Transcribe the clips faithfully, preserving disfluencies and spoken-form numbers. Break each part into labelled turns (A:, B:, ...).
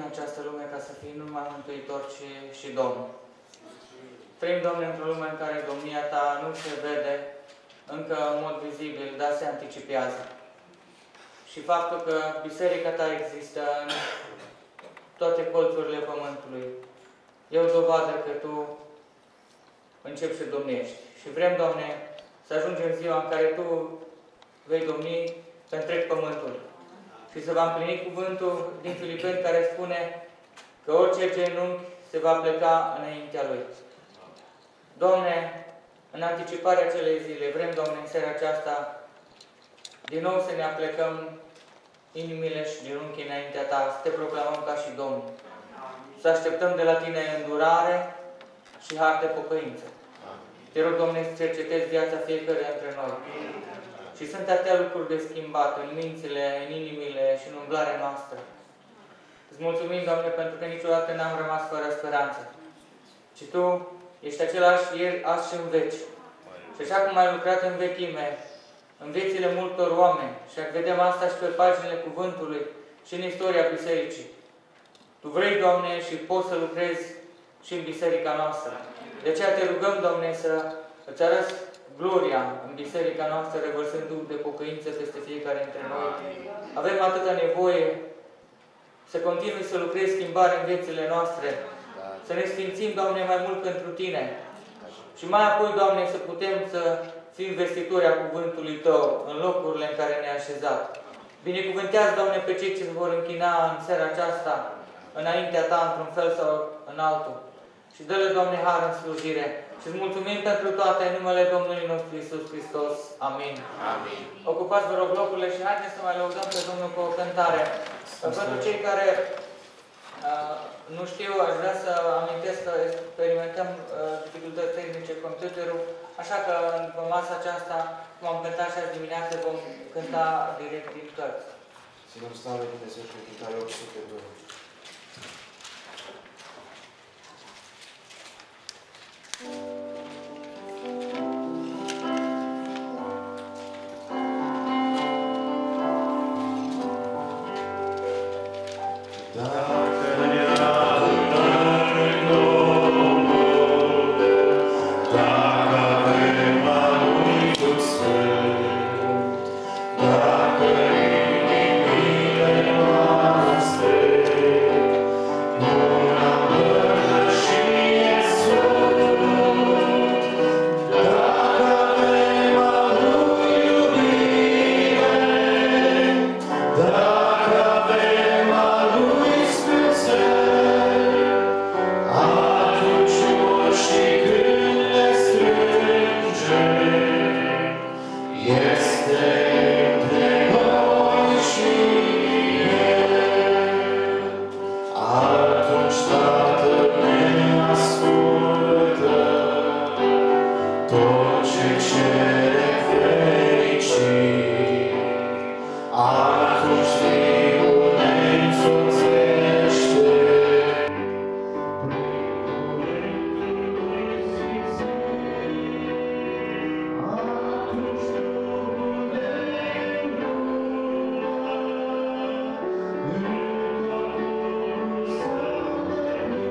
A: această lume ca să fii nu numai Mântuitor, ci și Domn. Trăim, Doamne, într-o lume în care domnia Ta nu se vede încă în mod vizibil, dar se anticipează. Și faptul că Biserica Ta există în toate colțurile Pământului e o dovadă că Tu începi să domnești. Și vrem, Doamne, să ajungem ziua în care Tu vei domni pe întreg Pământul. Și să va împlini cuvântul din Filipeni care spune că orice genunchi se va pleca înaintea Lui. Doamne, în anticiparea acelei zile, vrem, Doamne, în seara aceasta, din nou să ne aplecăm inimile și genunchii înaintea Ta, să Te proclamăm ca și Domn. Să așteptăm de la Tine îndurare și har de pocăință. Te rog, Doamne, să cercetezi viața fiecare dintre noi. Și sunt atâtea lucruri de schimbat în mințile, în inimile și în umblarea noastră. Îți mulțumim, Doamne, pentru că niciodată n-am rămas fără speranță. Și Tu ești același ieri, azi și în veci. Și așa cum ai lucrat în vechime, în viețile multor oameni, și vedem asta și pe paginile Cuvântului și în istoria Bisericii. Tu vrei, Doamne, și poți să lucrezi și în Biserica noastră. De aceea Te rugăm, Doamne, să îți arăți gloria în Biserica noastră, revărsând Duh de pocăință peste fiecare dintre noi. Avem atâta nevoie să continui să lucrezi schimbare în viețile noastre, să ne sfințim, Doamne, mai mult pentru Tine. Și mai apoi, Doamne, să putem să fim vestitoria cuvântului Tău în locurile în care ne-ai așezat. Binecuvântează, Doamne, pe cei ce se vor închina în seara aceasta înaintea Ta, într-un fel sau în altul. Și dă-le, Doamne, har în slujire. Și îți mulțumim pentru toate în numele Domnului nostru Iisus Hristos. Amin.
B: Amin.
A: Ocupați, vă rog, locurile și haideți să mai lăudăm pe Domnul cu o cântare. Pentru cei care uh, nu știu, aș vrea să amintesc că experimentăm uh, dificultăți tehnice computerul, așa că după masa aceasta, cum am cântat și azi dimineață, vom cânta direct din cărți.
B: Ținem slavă Dumnezeu și cântare opt sute doi.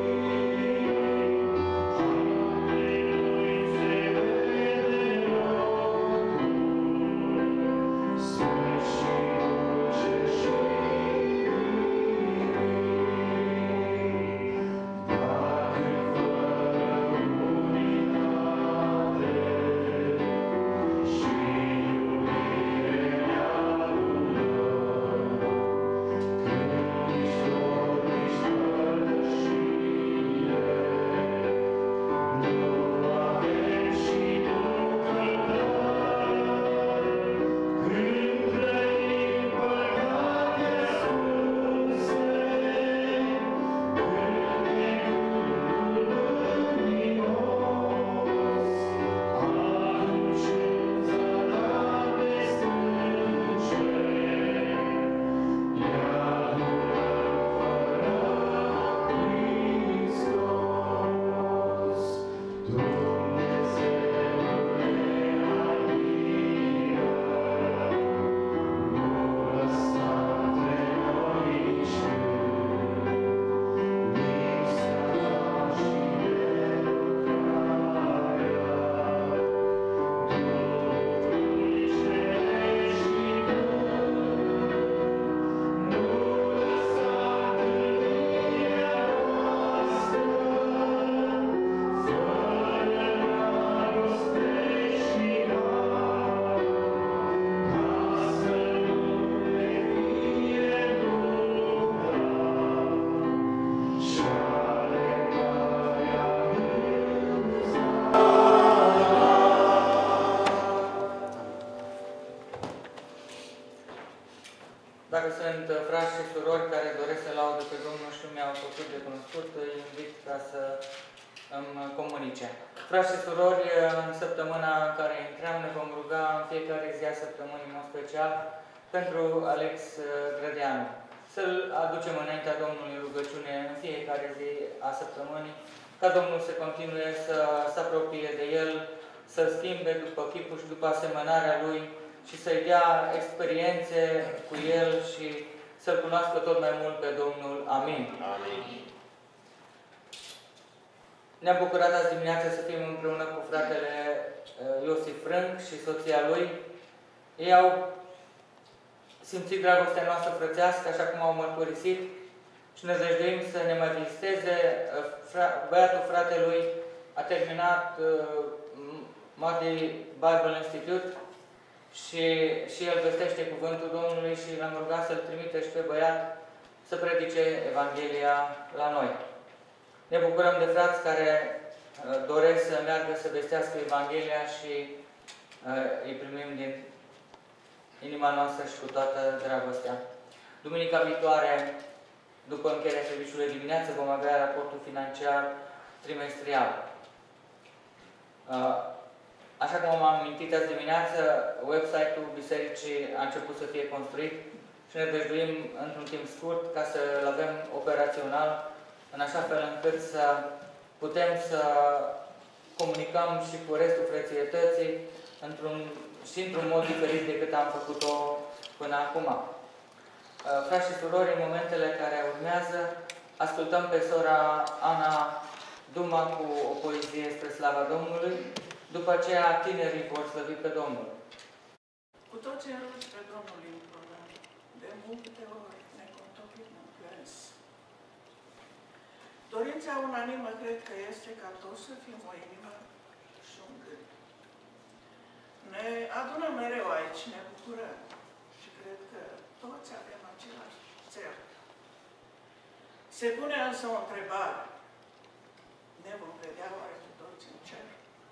C: Oh
A: frați și surori care doresc să laudă pe Domnul și nu mi-au făcut de cunoscut, îi invit ca să îmi comunice. Frați și surori, în săptămâna în care intrăm, ne vom ruga în fiecare zi a săptămânii, în mod special, pentru Alex Grădeanu. Să-l aducem înaintea Domnului rugăciune în fiecare zi a săptămânii, ca Domnul să continue să se apropie de el, să-l schimbe după chipul și după asemănarea lui și să-i dea experiențe cu el și să-l cunoască tot mai mult pe Domnul. Amin.
B: Amin.
A: Ne-am bucurat azi dimineață să fim împreună cu fratele Iosif Frânc și soția lui. Ei au simțit dragostea noastră frățească, așa cum au mărturisit, și ne dăjduim să ne mai viziteze. Băiatul fratelui a terminat Moody Bible Institute și, și el vestește cuvântul Domnului și l-am rugat să-l trimite și pe băiat să predice Evanghelia la noi. Ne bucurăm de frați care uh, doresc să meargă să vestească Evanghelia și uh, îi primim din inima noastră și cu toată dragostea. Duminica viitoare, după încheierea serviciului dimineață, vom avea raportul financiar trimestrial. Uh, așa cum am amintit azi dimineață, website-ul Bisericii a început să fie construit și ne dăjduim într-un timp scurt ca să-l avem operațional, în așa fel încât să putem să comunicăm și cu restul frățietății într-un, și într-un mod diferit decât am făcut-o până acum. Frați și surori, în momentele care urmează, ascultăm pe sora Ana Duma cu o poezie spre slava Domnului, după aceea tinerii vor slăvi pe Domnul.
C: Cu toții rugi pe Domnul implorăm, de multe ori necontopit în plâns. Dorința unanimă cred că este ca toți să fim o inimă și un gând. Ne adunăm mereu aici, ne bucurăm și cred că toți avem același țel. Se pune însă o întrebare. Ne vom vedea oare cu toți în cer?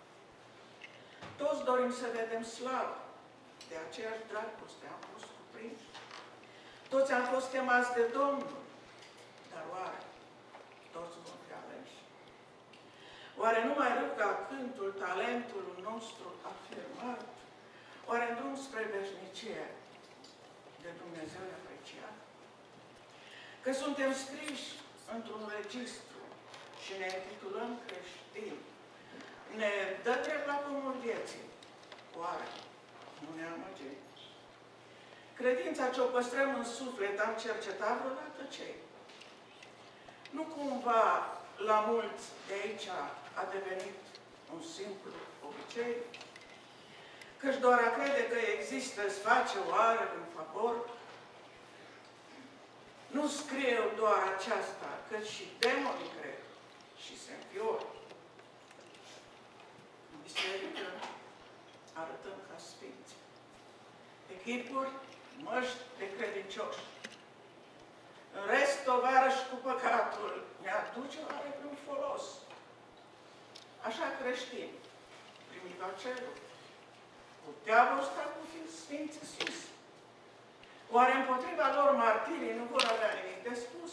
C: Toți dorim să vedem slavă, de aceeași dragoste am fost cuprinși. Toți am fost chemați de Domnul, dar oare toți vom fi aleși? Oare nu mai râd ca cântul, talentul nostru afirmat? Oare în drum spre veșnicie de Dumnezeu apreciat? Că suntem scriși într-un registru și ne intitulăm creștini, ne dă drept la pomul vieții. Oare nu ne amăgim? Credința ce-o păstrăm în suflet, am cercetat vreodată cei. Nu cumva la mulți de aici a devenit un simplu obicei? Căci doar a crede că există îți face oare un favor? Nu scriu doar aceasta, că și demonii cred și se înfior. În biserică arătăm ca sfinți. Echipuri, măști de credincioși. În rest, tovarăși cu păcatul ne aduce oare un folos. Așa creștini, primiva cerul, puteau sta cu sfinții sus. Oare împotriva lor martirii nu vor avea nimic de spus?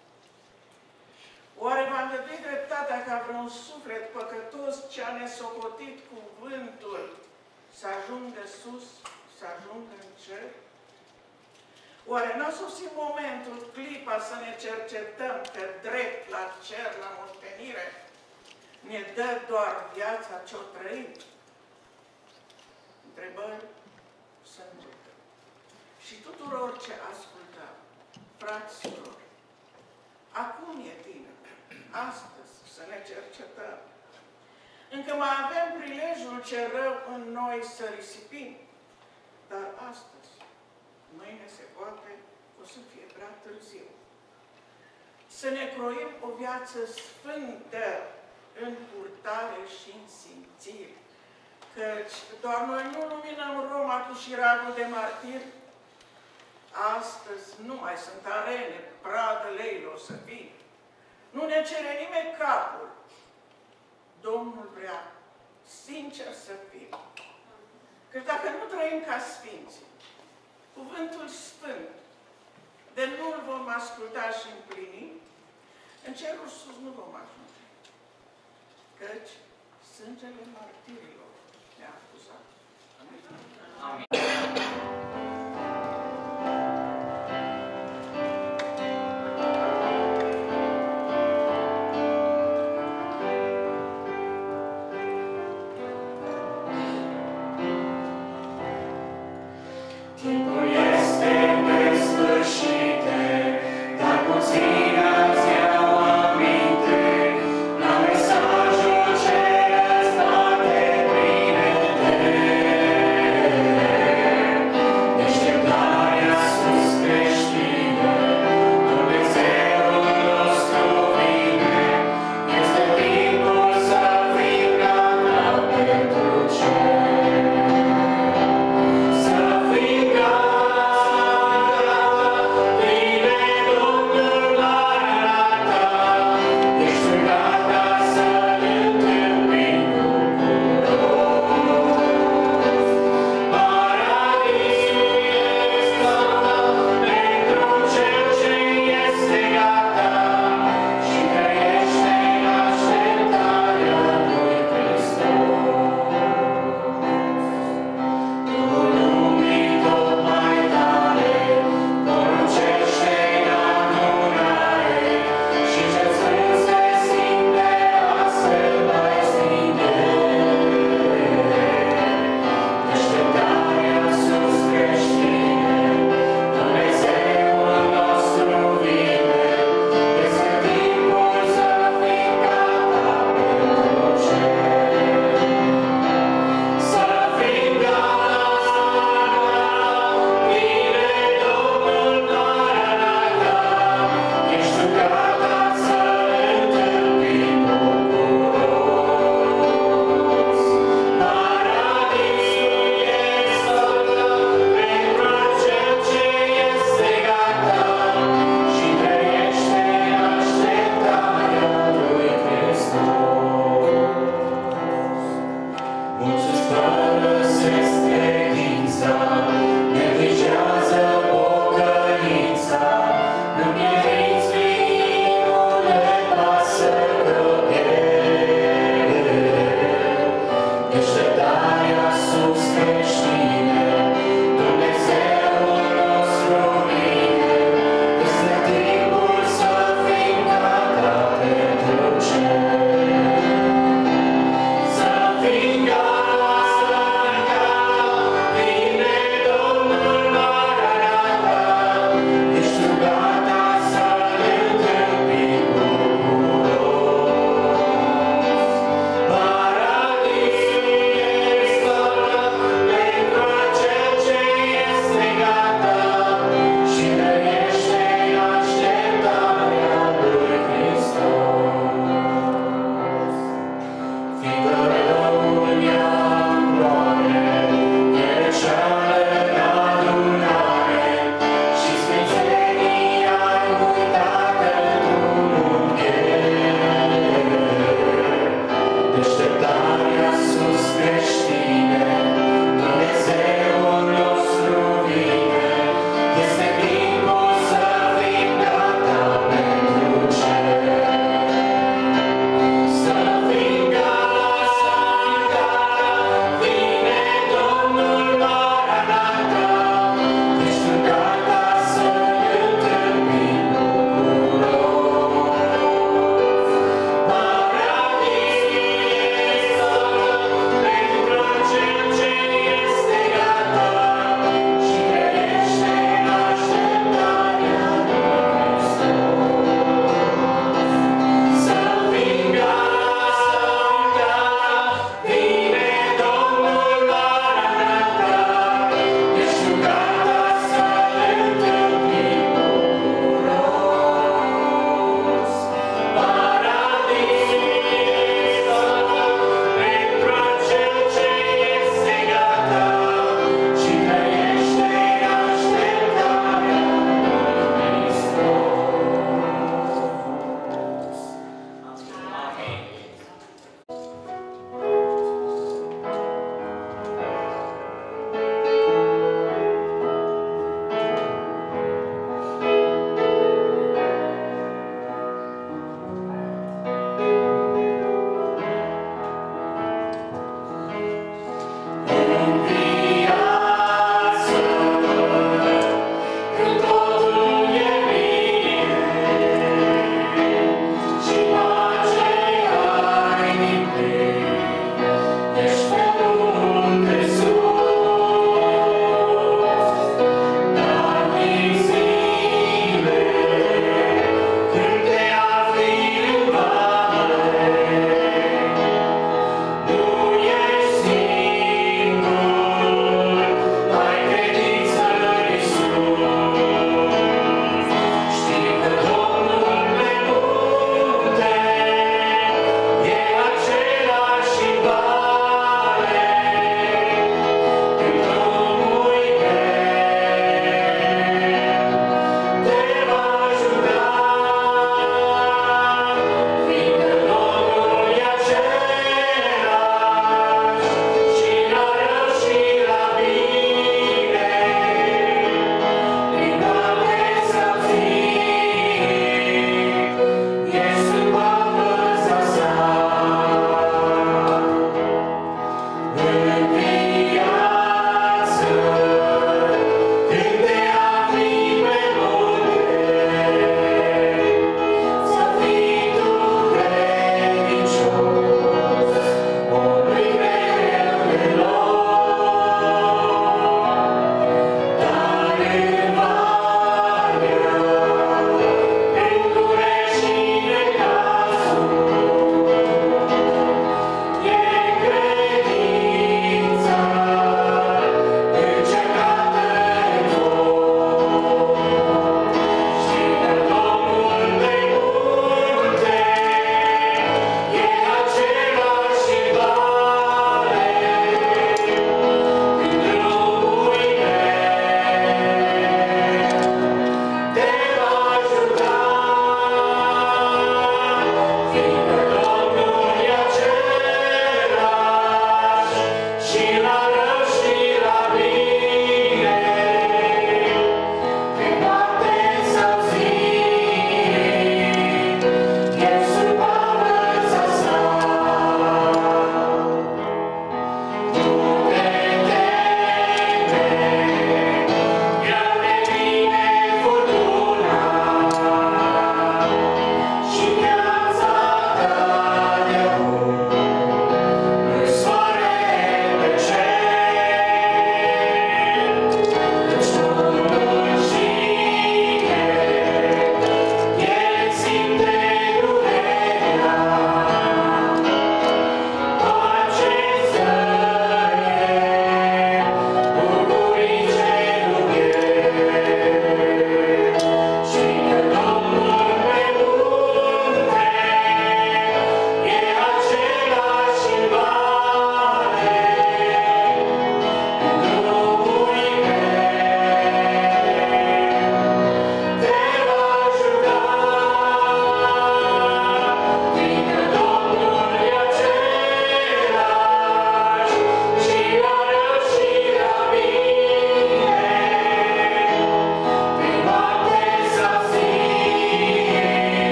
C: Oare va îngădui dreptatea ca vreun suflet păcătos ce-a nesocotit cuvântul să ajungă sus, să ajungă în cer? Oare n-a sosit momentul, clipa, să ne cercetăm că drept la cer, la moștenire, ne dă doar viața ce-o trăim? Întrebări sunt multe. Și tuturor ce ascultăm, frați, surori, acum e bine, astăzi, să ne cercetăm. Încă mai avem prilejul ce rău în noi să risipim, dar astăzi, mâine se poate, o să fie prea târziu. Să ne croim o viață sfântă în purtare și în simțire, căci doar noi nu luminăm Roma cu șiragul de martiri. Astăzi nu mai sunt arene, pradă leilor să fie. Nu ne cere nimeni capul. Domnul vrea sincer să fim. Căci dacă nu trăim ca sfinți, cuvântul sfânt, de nu-L vom asculta și împlini, în cerul sus nu vom ajunge. Căci sângele martirilor ne-a acuzat. Amin.
A: Amin.
D: Fiindcă răul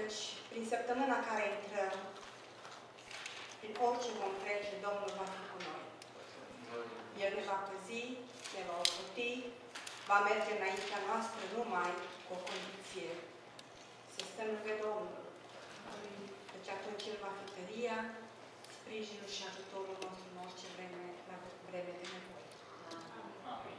D: Căci prin săptămâna care intrăm, prin orice vom trece, Domnul va fi cu noi. El ne va păzi, ne va ocroti, va merge înaintea noastră numai cu o condiție. Să stăm lângă Domnul. Deci atunci El va fi tăria, sprijinul și ajutorul nostru în orice vreme, la vreme de nevoie.
A: Amin.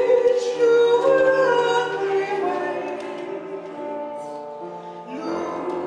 C: Lord.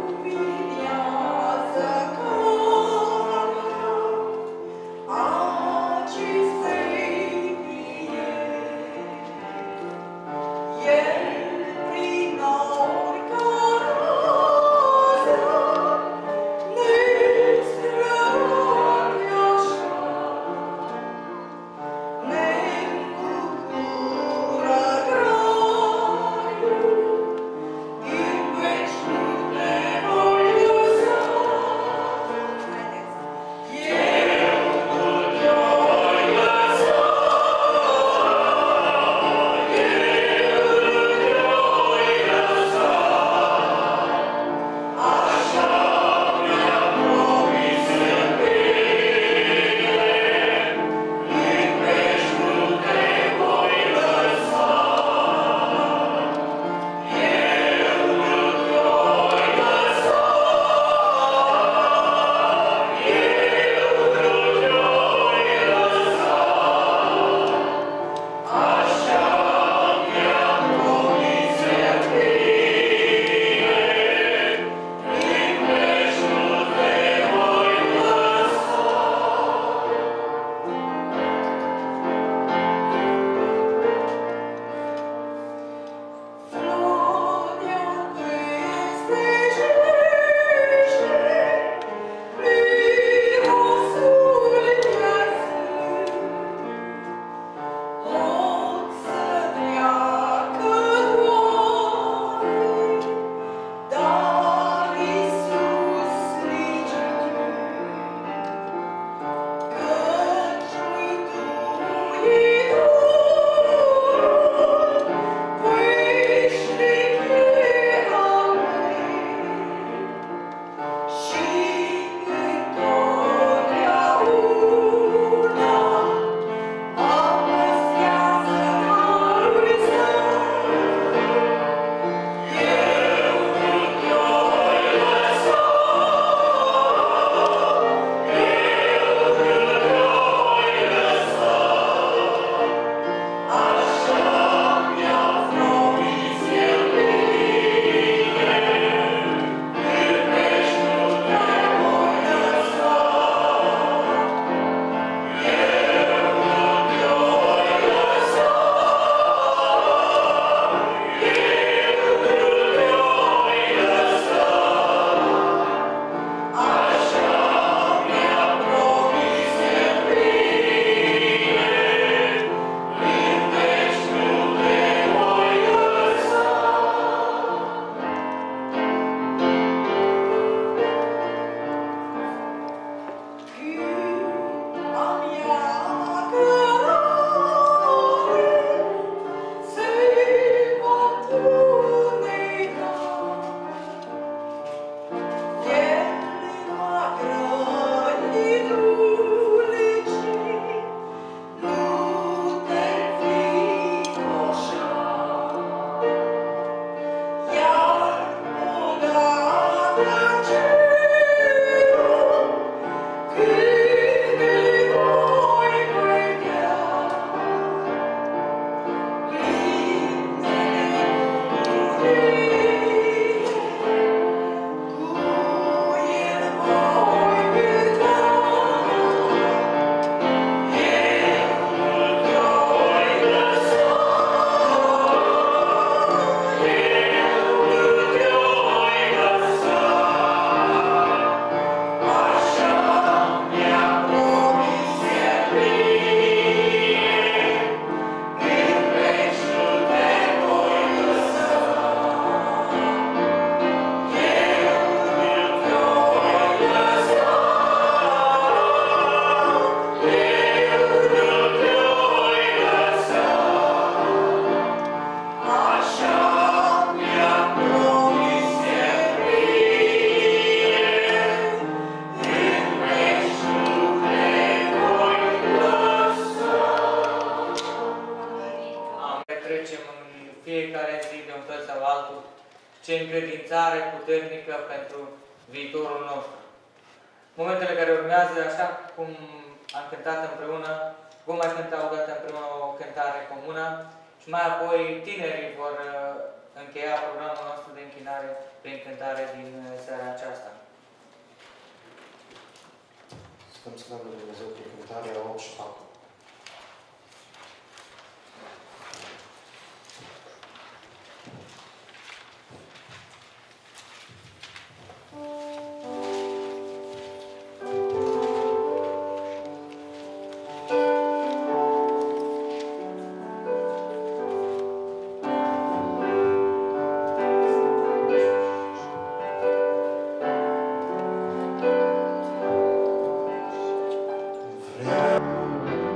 A: ce încredințare puternică pentru viitorul nostru. Momentele care urmează, așa cum am cântat împreună, vom mai cânta o dată împreună o cântare comună și mai apoi tinerii vor încheia programul nostru de închinare prin cântare din seara aceasta.
B: Stăm slavă lui Dumnezeu prin cântarea opt și patru.
E: Vreau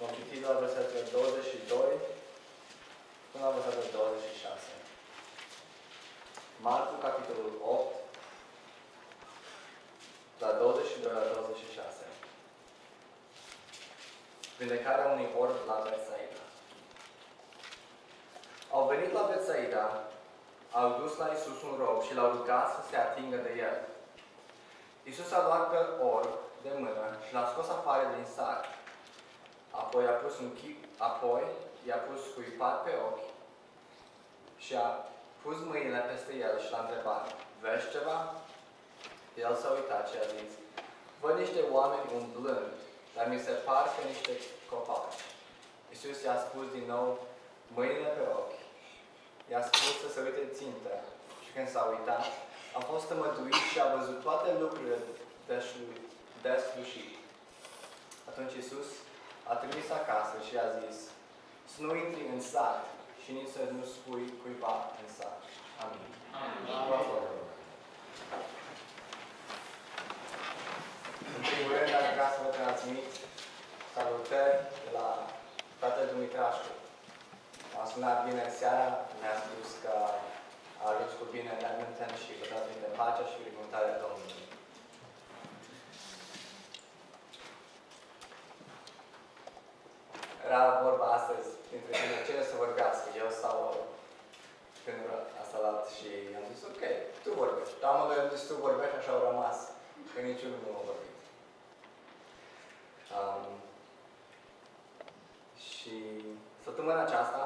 E: Vom citi la versetele douăzeci și doi până la versetele douăzeci și șase. Marcu, capitolul opt, la douăzeci și doi la douăzeci și șase. Vindecarea unui orb la Betsaida. Au venit la Betsaida, au dus la Iisus un rob și l-au rugat să se atingă de el. Iisus a luat pe orb de mână și l-a scos afară din sat. Apoi a pus un chip, apoi i-a pus cuipat pe ochi și a pus mâinile peste el și l-a întrebat: vezi ceva? El s-a uitat și a zis: văd niște oameni umblând, dar mi se par ca niște copaci. Iisus i-a spus din nou: mâinile pe ochi. I-a spus să se uite țintă și când s-a uitat, a fost tămăduit și a văzut toate lucrurile deslușit. Atunci Iisus a trimis acasă și a zis: să nu intri în sat și nici să nu spui cuiva în sat. Amin. Amin. În primul rând, aș vrea să vă transmit salutări de la tatăl Dumitrașcu. M-a sunat bine seara, mi-a spus că a ajuns cu bine în Edmonton și vă transmite pacea și binecuvântarea Domnului. Era vorba astăzi dintre cine, cine să vorbească, eu sau tânărul asalat și am zis: ok, tu vorbești. Dar amândoi am zis: tu vorbești, așa au rămas, că niciunul nu a vorbit. Um, și săptămâna aceasta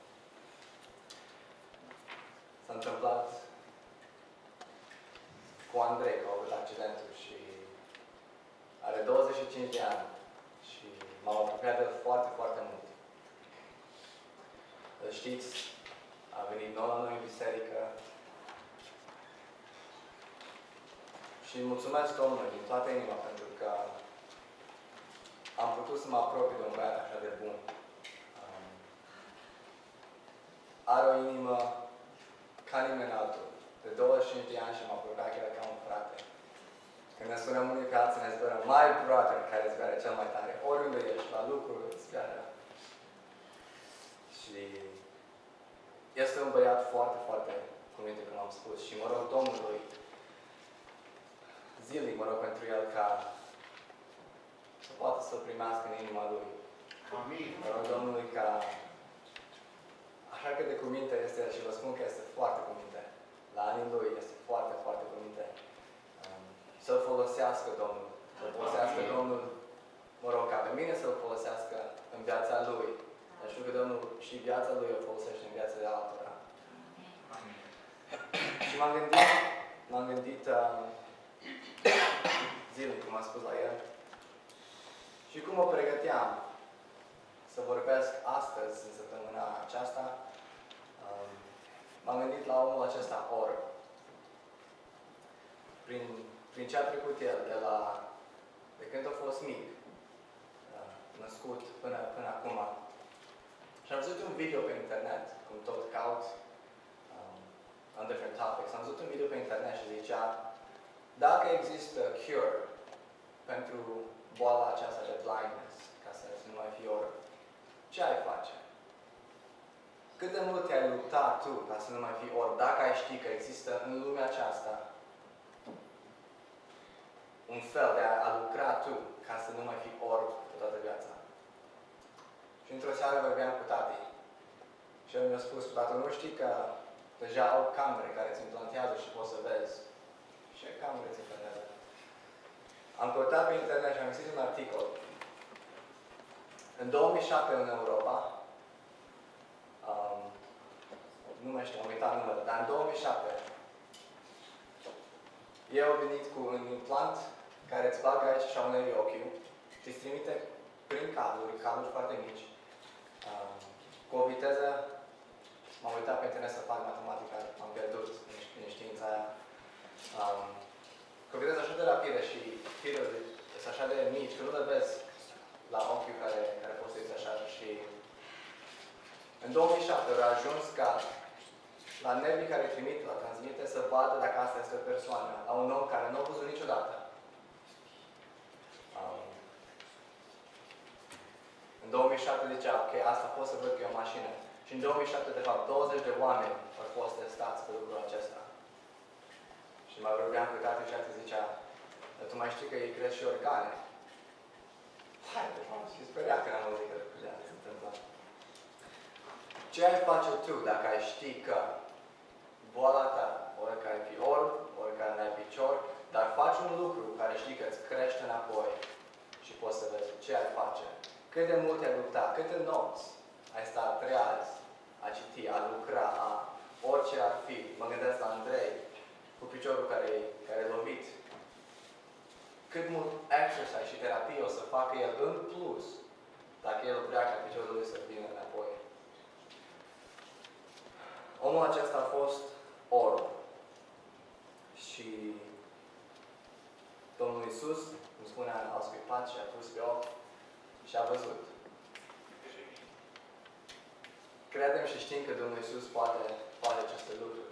E: s-a întâmplat cu Andrei, că a avut accidentul și are douăzeci și cinci de ani și m-am apropiat de el foarte, foarte mult. Îl știți, a venit nou la noi în biserică și îi mulțumesc Domnului din toată inima pentru că am putut să mă apropii de un băiat așa de bun. Um, are o inimă ca nimeni altul. De douăzeci și cinci de ani și m-a apropiat chiar ca un frate. Când ne spunem unii pe alții, ne zberăm: my brother, care zbeară cel mai tare. Oriunde ești, la lucru, zbeară. Și este un băiat foarte, foarte cuminte, cum am spus. Și mă rog Domnului, zilnic mă rog pentru el ca să poată să-l primească în inima lui.
B: Amin.
E: Mă rog Domnului ca, așa că de cuminte este el și vă spun că este foarte cuminte. La anii lui este foarte, foarte cuminte. Um, să-l folosească Domnul. Să-l folosească Domnul, mă rog, ca pe mine să-l folosească în viața lui. Dar știu că Domnul și viața lui o folosește în viața de altora.
B: Amin.
E: Și m-am gândit, m-am gândit uh, zilnic, cum am spus la el, și cum mă pregăteam să vorbesc astăzi, în săptămâna aceasta, um, m-am gândit la omul acesta, orb. Prin, prin ce a trecut el de la, de când a fost mic, uh, născut până, până acum. Și am văzut un video pe internet, cum tot caut um, on different topics. Am văzut un video pe internet și zicea: dacă există cure pentru boala aceasta de blindness, ca să nu mai fii orb, ce ai face? Cât de mult te-ai lupta tu ca să nu mai fii orb, dacă ai ști că există în lumea aceasta un fel de a, a lucra tu ca să nu mai fii orb pe toată viața? Și într-o seară vorbeam cu tati și el mi-a spus: tată, nu știi că deja au camere care îți implantează și poți să vezi? Ce camere ți implantează? Am căutat pe internet și am găsit un articol. În două mii șapte în Europa, um, nu mai știu, am uitat numărul, dar în două mii șapte ei au venit cu un implant care îți bagă aici și unei ochiul, și îți trimite prin cabluri, cabluri foarte mici, um, cu o viteză, m-am uitat pe internet să fac matematică, am pierdut în știința aia, um, cu o viteză așa de rapidă și firele sunt așa de mici, că nu le vezi la ochiul care, care poți să așa. Și în două mii șapte au ajuns ca la nervii care trimit, la transmite, să vadă dacă asta este o persoană, la un om care nu a văzut niciodată. Um, în În două mii șapte zicea, ok, asta pot să văd că e o mașină. Și în două mii șapte, de fapt, douăzeci de oameni au fost testați pe lucrul acesta. Și mă vorbeam cu tatăl și tatăl zicea, dar tu mai știi că ei cresc și organe. Hai, de fapt, și speria că n-am auzit că lucrurile astea se întâmplă. Ce ai face tu dacă ai ști că boala ta, ori că ai fi orb, ori că n-ai picior, dar faci un lucru care știi că îți crește înapoi și poți să vezi ce ai face? Cât de mult ai lupta, câte nopți ai stat treaz a citi, a lucra, a orice ar fi. Mă gândesc la Andrei, cu piciorul care, care e lovit. Cât mult exercise și terapie o să facă el în plus dacă el vrea ca piciorul lui să vină înapoi. Omul acesta a fost orb. Și Domnul Iisus, cum spunea, a scuipat și a pus pe ochi și a văzut. Credem și știm că Domnul Iisus poate face aceste lucruri.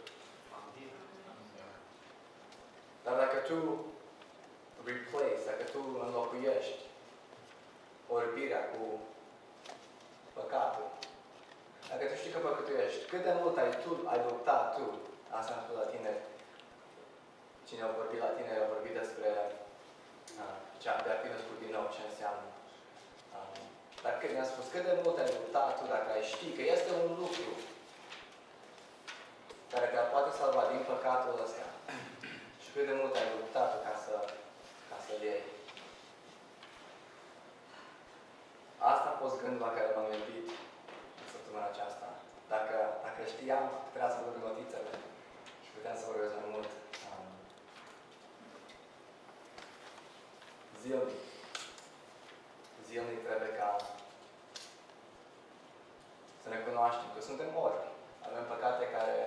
E: Dar dacă tu replace, dacă tu înlocuiești orbirea cu păcatul, dacă tu știi că păcătuiești, cât de mult ai tu, ai luptat tu, asta am spus la tine, cine a vorbit la tine, a vorbit despre uh, de a fi născut din nou, ce înseamnă. Uh, dar când mi-a spus, cât de mult ai luptat tu, dacă ai ști că este un lucru care te poate salva din păcatul ăsta și cât de mult ai luptat tu ca să ca să-l iei. Asta a fost gândul la care m-am gândit în săptămâna aceasta. Dacă, dacă știam, trebuia să vorbim notițele și puteam să vorbesc mai mult. Um, zilnic. Zilnic trebuie ca să ne cunoaștem că suntem orbi. Avem păcate care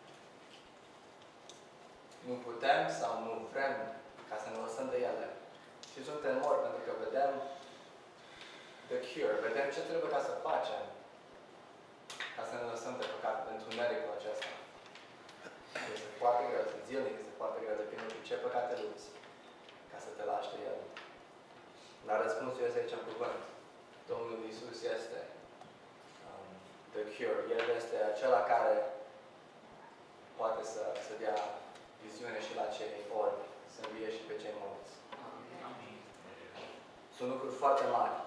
E: nu putem sau nu vrem ca să ne lăsăm de ele. Și suntem morți pentru că vedem the cure, vedem ce trebuie ca să facem ca să ne lăsăm de păcat pentru întunericul acesta. Este foarte greu, este zilnic, este foarte greu, depinde de ce păcate lupți ca să te lași de el. Dar răspunsul este aici în cuvânt. Domnul Iisus este um, the cure. El este acela care poate să, să dea viziune și la cei orbi, să învie și pe cei morți. Amin. Sunt lucruri foarte mari.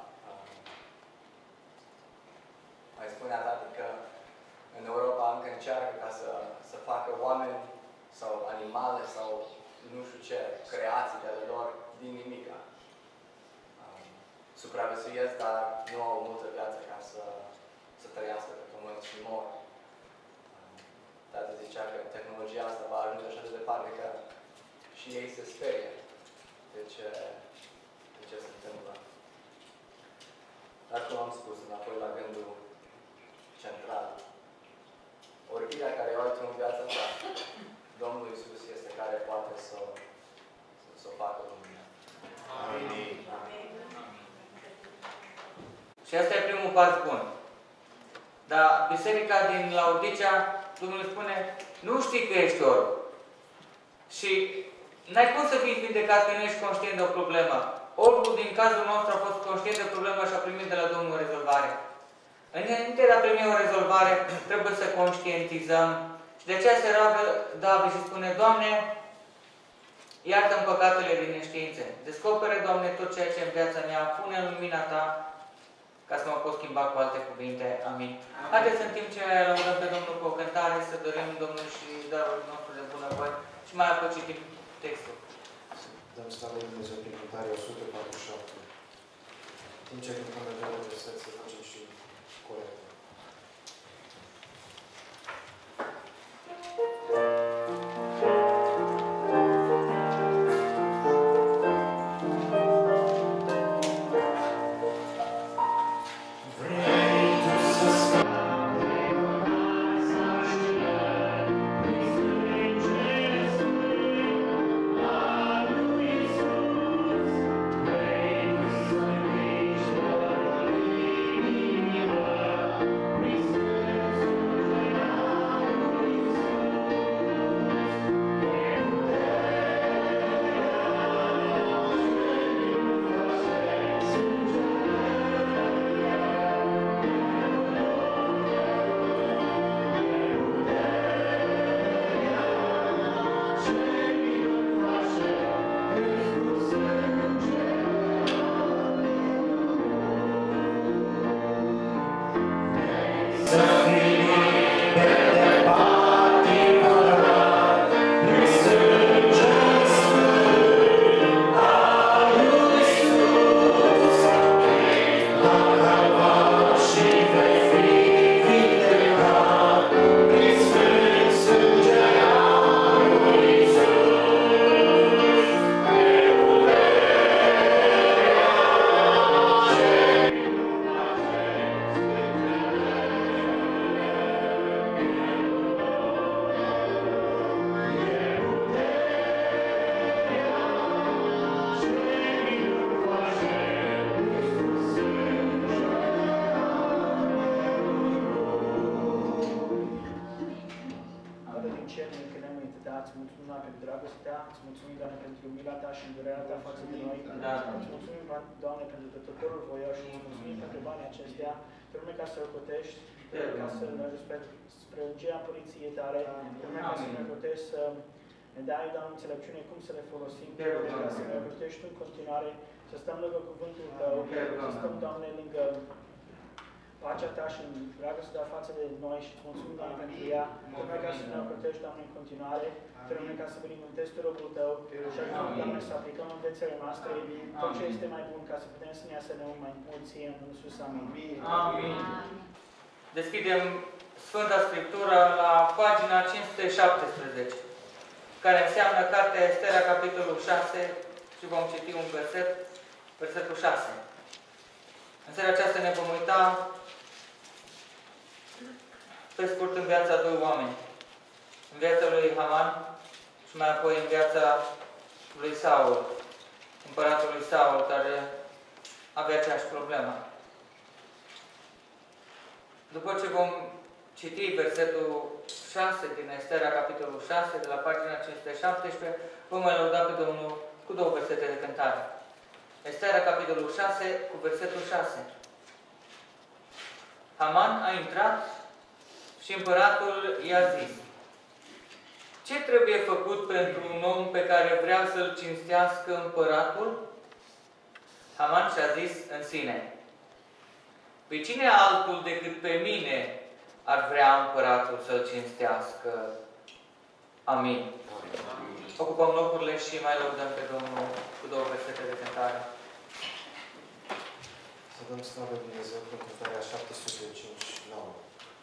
E: Mai spunea tati că în Europa încă încearcă ca să, să facă oameni sau animale sau nu știu ce, creații de ale lor din nimica. Um, supraviețuiesc, dar nu au multă viață ca să, să trăiască pe pământ și mor. Um, tati zicea că tehnologia asta va ajunge așa de departe că și ei se sperie de ce, de ce se întâmplă. Dar cum am spus, înapoi la gândul central. Orbirea care o ai tu în viața ta, Domnul Iisus este care poate să, să, să o facă lumina. Amin. Amin.
A: Și asta e primul pas bun. Dar biserica din Laodicea, Domnul spune, nu știi că ești orb. Și n-ai cum să fii vindecat că nu ești conștient de o problemă. Orbul din cazul nostru a fost conștient de problemă și a primit de la Domnul o rezolvare. Înainte de a primi o rezolvare, trebuie să conștientizăm. Și de aceea se roagă David și spune, Doamne, iartă-mi păcatele din neștiințe. Descopere, Doamne, tot ceea ce în viața mea, pune în lumina Ta, ca să mă pot schimba cu alte cuvinte. Amin. Amin. Haideți în timp ce laudăm pe Domnul cu o cântare, să dorim Domnului și darul nostru de bunăvoie și mai apoi citim textul.
B: Dăm slavă lui Dumnezeu prin cântarea o sută patruzeci și șapte. În timp ce cântăm de două verset, să facem și corect.
F: Thank you. Îți mulțumim, Doamne, pentru mila Ta și îndurerea Ta față de noi.
A: Da.
F: Îți mulțumim, Doamne, pentru tătătorul voioș și îți mulțumim pentru banii aceștia. Te rugăm ca să-L cotești, ca să-L ajut spre sprângerea părinției Tale. Te rugăm ca să ne cotești să ne dai, Doamne, înțelepciune cum să le folosim. Te rugăm ca să ne cotești în continuare, să stăm lângă cuvântul Tău, să stăm, Doamne, lângă pacea Ta și dragostea Ta față de noi și îți mulțumim, Doamne, pentru ea. Te rugăm ca să ne protești, Doamne, în continuare. Te rugăm ca să binecuvântezi pe robul Tău și ajutăm, Doamne, să aplicăm în viețile noastre tot ce este mai bun, ca să putem să ne asemănăm mai mult Ție în Iisus. Amin.
A: Amin. Deschidem Sfânta Scriptură la pagina cinci sute șaptesprezece, care înseamnă Cartea Estera, capitolul șase, și vom citi un verset, versetul șase. În seara aceasta ne vom uita pe scurt în viața doi oameni. În viața lui Haman și mai apoi în viața lui Saul, împăratul lui Saul, care avea aceeași problemă. După ce vom citi versetul șase din Estera, capitolul șase, de la pagina cinci sute șaptesprezece, vom mai lăuda pe Domnul cu două versete de cântare. Estera, capitolul șase, cu versetul șase. Haman a intrat și împăratul i-a zis: ce trebuie făcut pentru un om pe care vrea să-l cinstească împăratul? Haman și-a zis în sine: pe cine altul decât pe mine ar vrea împăratul să-l cinstească? Amin. Amin. Ocupăm locurile și mai lăudăm pe Domnul cu două versete de cântare.
B: Să dăm slavă lui Dumnezeu pentru cântarea șapte sute cincizeci și nouă.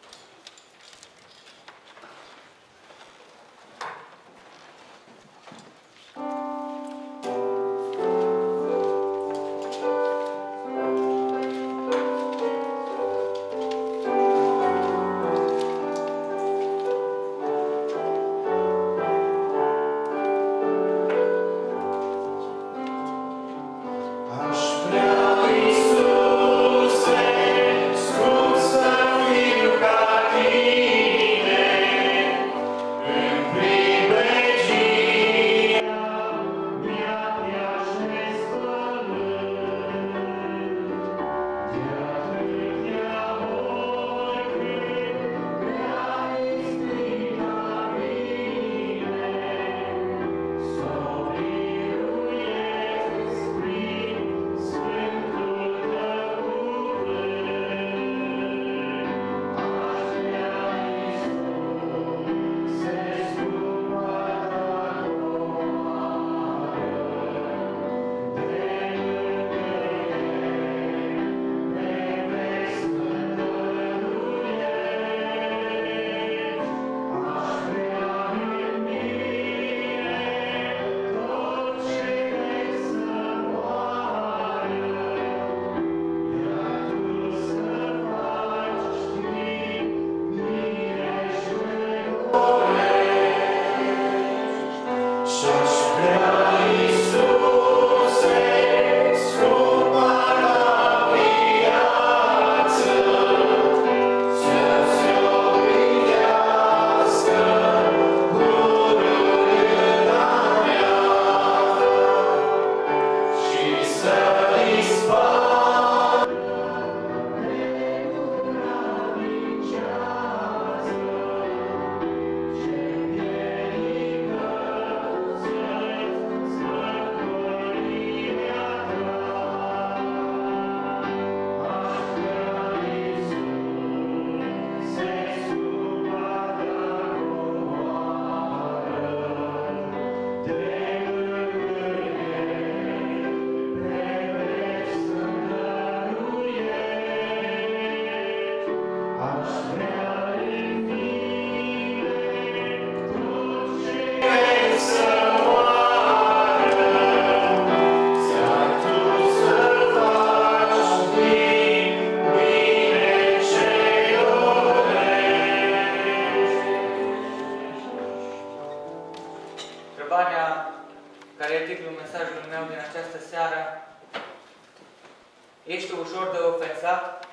A: Ești ușor de ofensat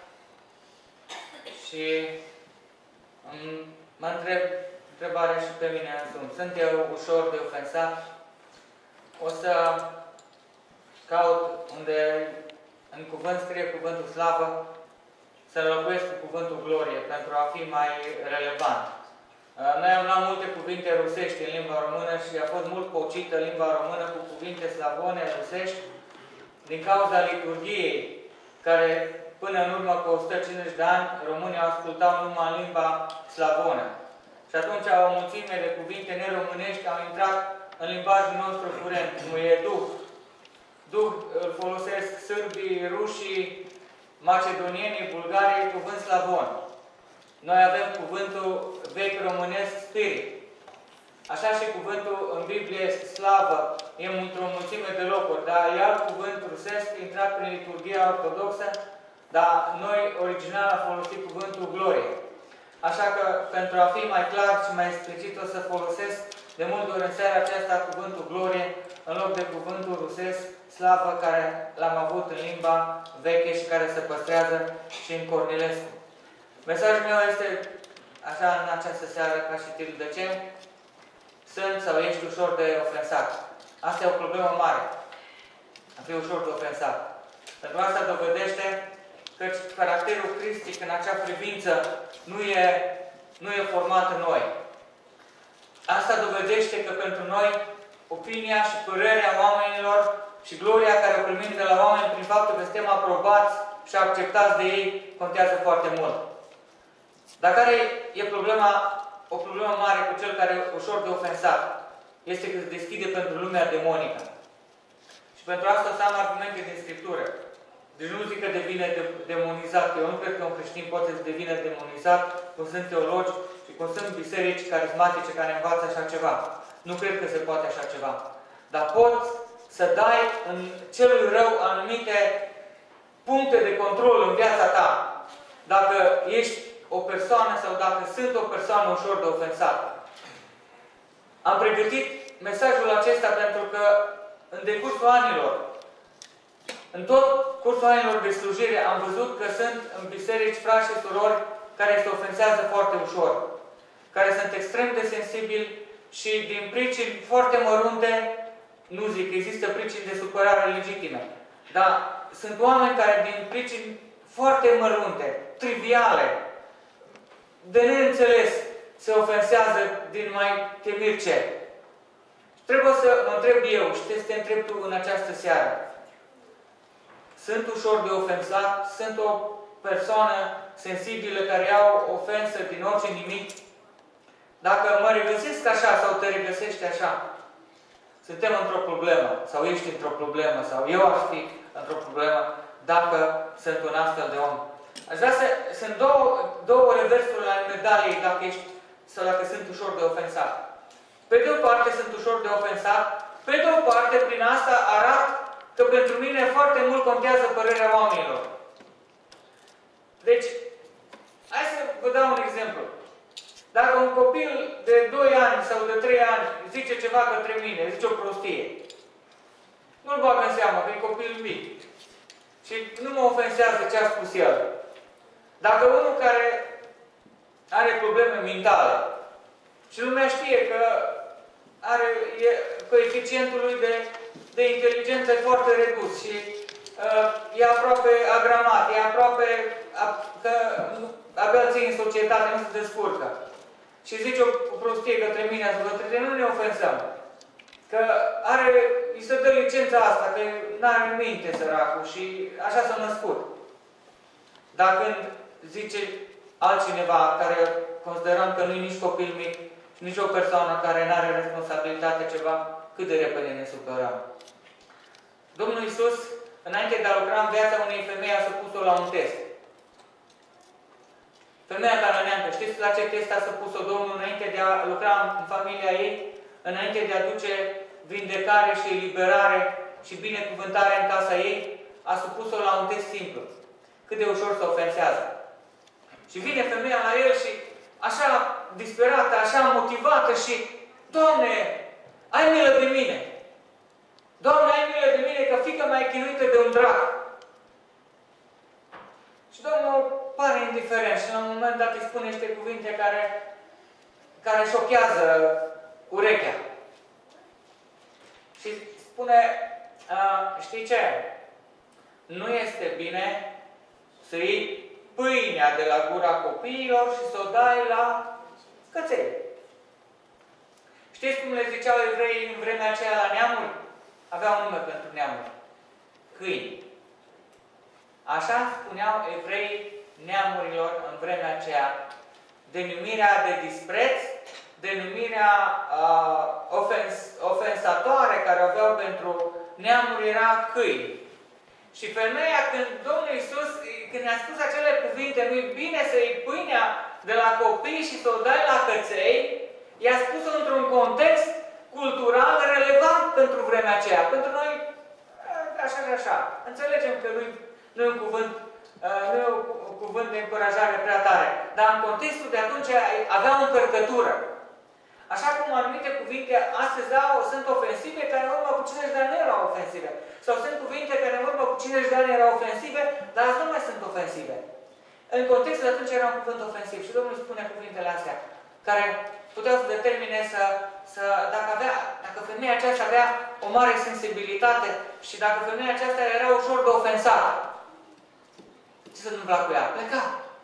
A: și mă întreb întrebarea și pe mine însumi. Sunt eu ușor de ofensat? o să caut unde în cuvânt scrie cuvântul slavă, să înlocuiesc cu cuvântul glorie, pentru a fi mai relevant. Noi am luat multe cuvinte rusești în limba română și a fost mult pocită limba română cu cuvinte slavone, rusești, din cauza liturgiei, care până în urmă cu o sută cincizeci de ani, românii ascultau numai în limba slavonă. Și atunci o mulțime de cuvinte neromânești au intrat în limbajul nostru curent, cum e Duh. Duh îl folosesc sârbii, rușii, macedonienii, bulgarii, cuvânt slavon. Noi avem cuvântul vechi românesc spirit. Așa și cuvântul în Biblie slavă e într-o mulțime de locuri, dar e alt cuvânt rusesc intrat prin liturgia ortodoxă, dar noi original am folosit cuvântul glorie. Așa că, pentru a fi mai clar și mai explicit, o să folosesc de multe ori în seara aceasta cuvântul glorie, în loc de cuvântul rusesc slavă, care l-am avut în limba veche și care se păstrează și în Cornilescu. Mesajul meu este, așa în această seară, ca și titlu: de ce sunt sau ești ușor de ofensat? Asta e o problemă mare. A fi ușor de ofensat. Pentru asta dovedește că caracterul cristic în acea privință nu e, nu e format în noi. Asta dovedește că pentru noi opinia și părerea oamenilor și gloria care o primim de la oameni prin faptul că suntem aprobați și acceptați de ei contează foarte mult. Dar care e problema, o problemă mare cu cel care e ușor de ofensat? Este că se deschide pentru lumea demonică. Și pentru asta o să am argumente din Scriptură. Deci nu zic că devine demonizat. Eu nu cred că un creștin poate să devină demonizat, cum sunt teologi și cum sunt biserici carismatice care învață așa ceva. Nu cred că se poate așa ceva. Dar poți să dai în celui rău anumite puncte de control în viața ta. Dacă ești o persoană sau dacă sunt o persoană ușor de ofensată. Am pregătit mesajul acesta pentru că în decursul anilor, în tot cursul anilor de slujire, am văzut că sunt în biserici frați și surori care se ofensează foarte ușor, care sunt extrem de sensibili și din pricini foarte mărunte, nu zic, există pricini de supărare legitime, dar sunt oameni care din pricini foarte mărunte, triviale, de neînțeles, se ofensează din mai temir ce. Trebuie să mă întreb eu și te, să te întreb tu în această seară. Sunt ușor de ofensat? Sunt o persoană sensibilă care au ofensă din orice nimic? Dacă mă regăsesc așa sau te regăsești așa, suntem într-o problemă, sau ești într-o problemă, sau eu aș fi într-o problemă, dacă sunt un astfel de om. Aș vrea să, sunt două, două reversuri ale medaliei dacă ești, sau dacă sunt ușor de ofensat. Pe de o parte sunt ușor de ofensat, pe de o parte prin asta arăt că pentru mine foarte mult contează părerea oamenilor. Deci, hai să vă dau un exemplu. Dacă un copil de doi ani sau de trei ani zice ceva către mine, zice o prostie, nu-l bag în seamă, că e copil mic. Și nu mă ofensează ce a spus el. Dacă unul care are probleme mentale și lumea știe că are, e, coeficientul lui de, de inteligență foarte redus și uh, e aproape agramat, e aproape a, că abia ții în societate, nu se descurcă. Și zice o, o prostie către mine, să către tine, nu ne ofensăm. Că are, îi se dă licența asta, că n-are minte săracul și așa s-a născut. Dar când zice altcineva care considerăm că nu e nici copil mic, nici o persoană care nu are responsabilitate ceva, cât de repede ne supărăm. Domnul Iisus, înainte de a lucra în viața unei femei, a supus-o la un test. Femeia cananeancă, știți la ce test a supus-o Domnul înainte de a lucra în familia ei? Înainte de a duce vindecare și eliberare și binecuvântare în casa ei, a supus-o la un test simplu. Cât de ușor se ofensează. Și vine femeia la el și așa disperată, așa motivată și Doamne, ai milă de mine! Doamne, ai milă de mine că fiica mea e chinuită de un drac! Și Domnul pare indiferent și la un moment dat îi spune niște cuvinte care, care șochează urechea. Și spune, uh, știi ce? Nu este bine să iei pâinea de la gura copiilor și să o dai la căței. Știți cum le ziceau evreii în vremea aceea la neamuri? Aveau nume pentru neamuri. Câini. Așa spuneau evreii neamurilor în vremea aceea. Denumirea de dispreț, denumirea uh, ofens, ofensatoare care o aveau pentru neamuri era câini. Și femeia, când Domnul Iisus, când ne-a spus acele cuvinte, nu-i bine să iei pâinea de la copii și să o dai la căței, i-a spus-o într-un context cultural relevant pentru vremea aceea. Pentru noi, așa și așa. Înțelegem că nu-i nu un cuvânt, nu e un cuvânt de încurajare prea tare. Dar în contextul de atunci avea o încărcătură. Așa cum anumite cuvinte astăzi au, sunt ofensive, care în urmă cu cincizeci de ani nu erau ofensive. Sau sunt cuvinte care în urmă cu cincizeci de ani erau ofensive, dar azi nu mai sunt ofensive. În contextul de atunci era un cuvânt ofensiv. Și Domnul spune cuvintele astea, care puteau să determine să, să dacă, avea, dacă femeia aceasta avea o mare sensibilitate și dacă femeia aceasta era ușor de ofensat, ce se întâmpla cu ea? Pleca.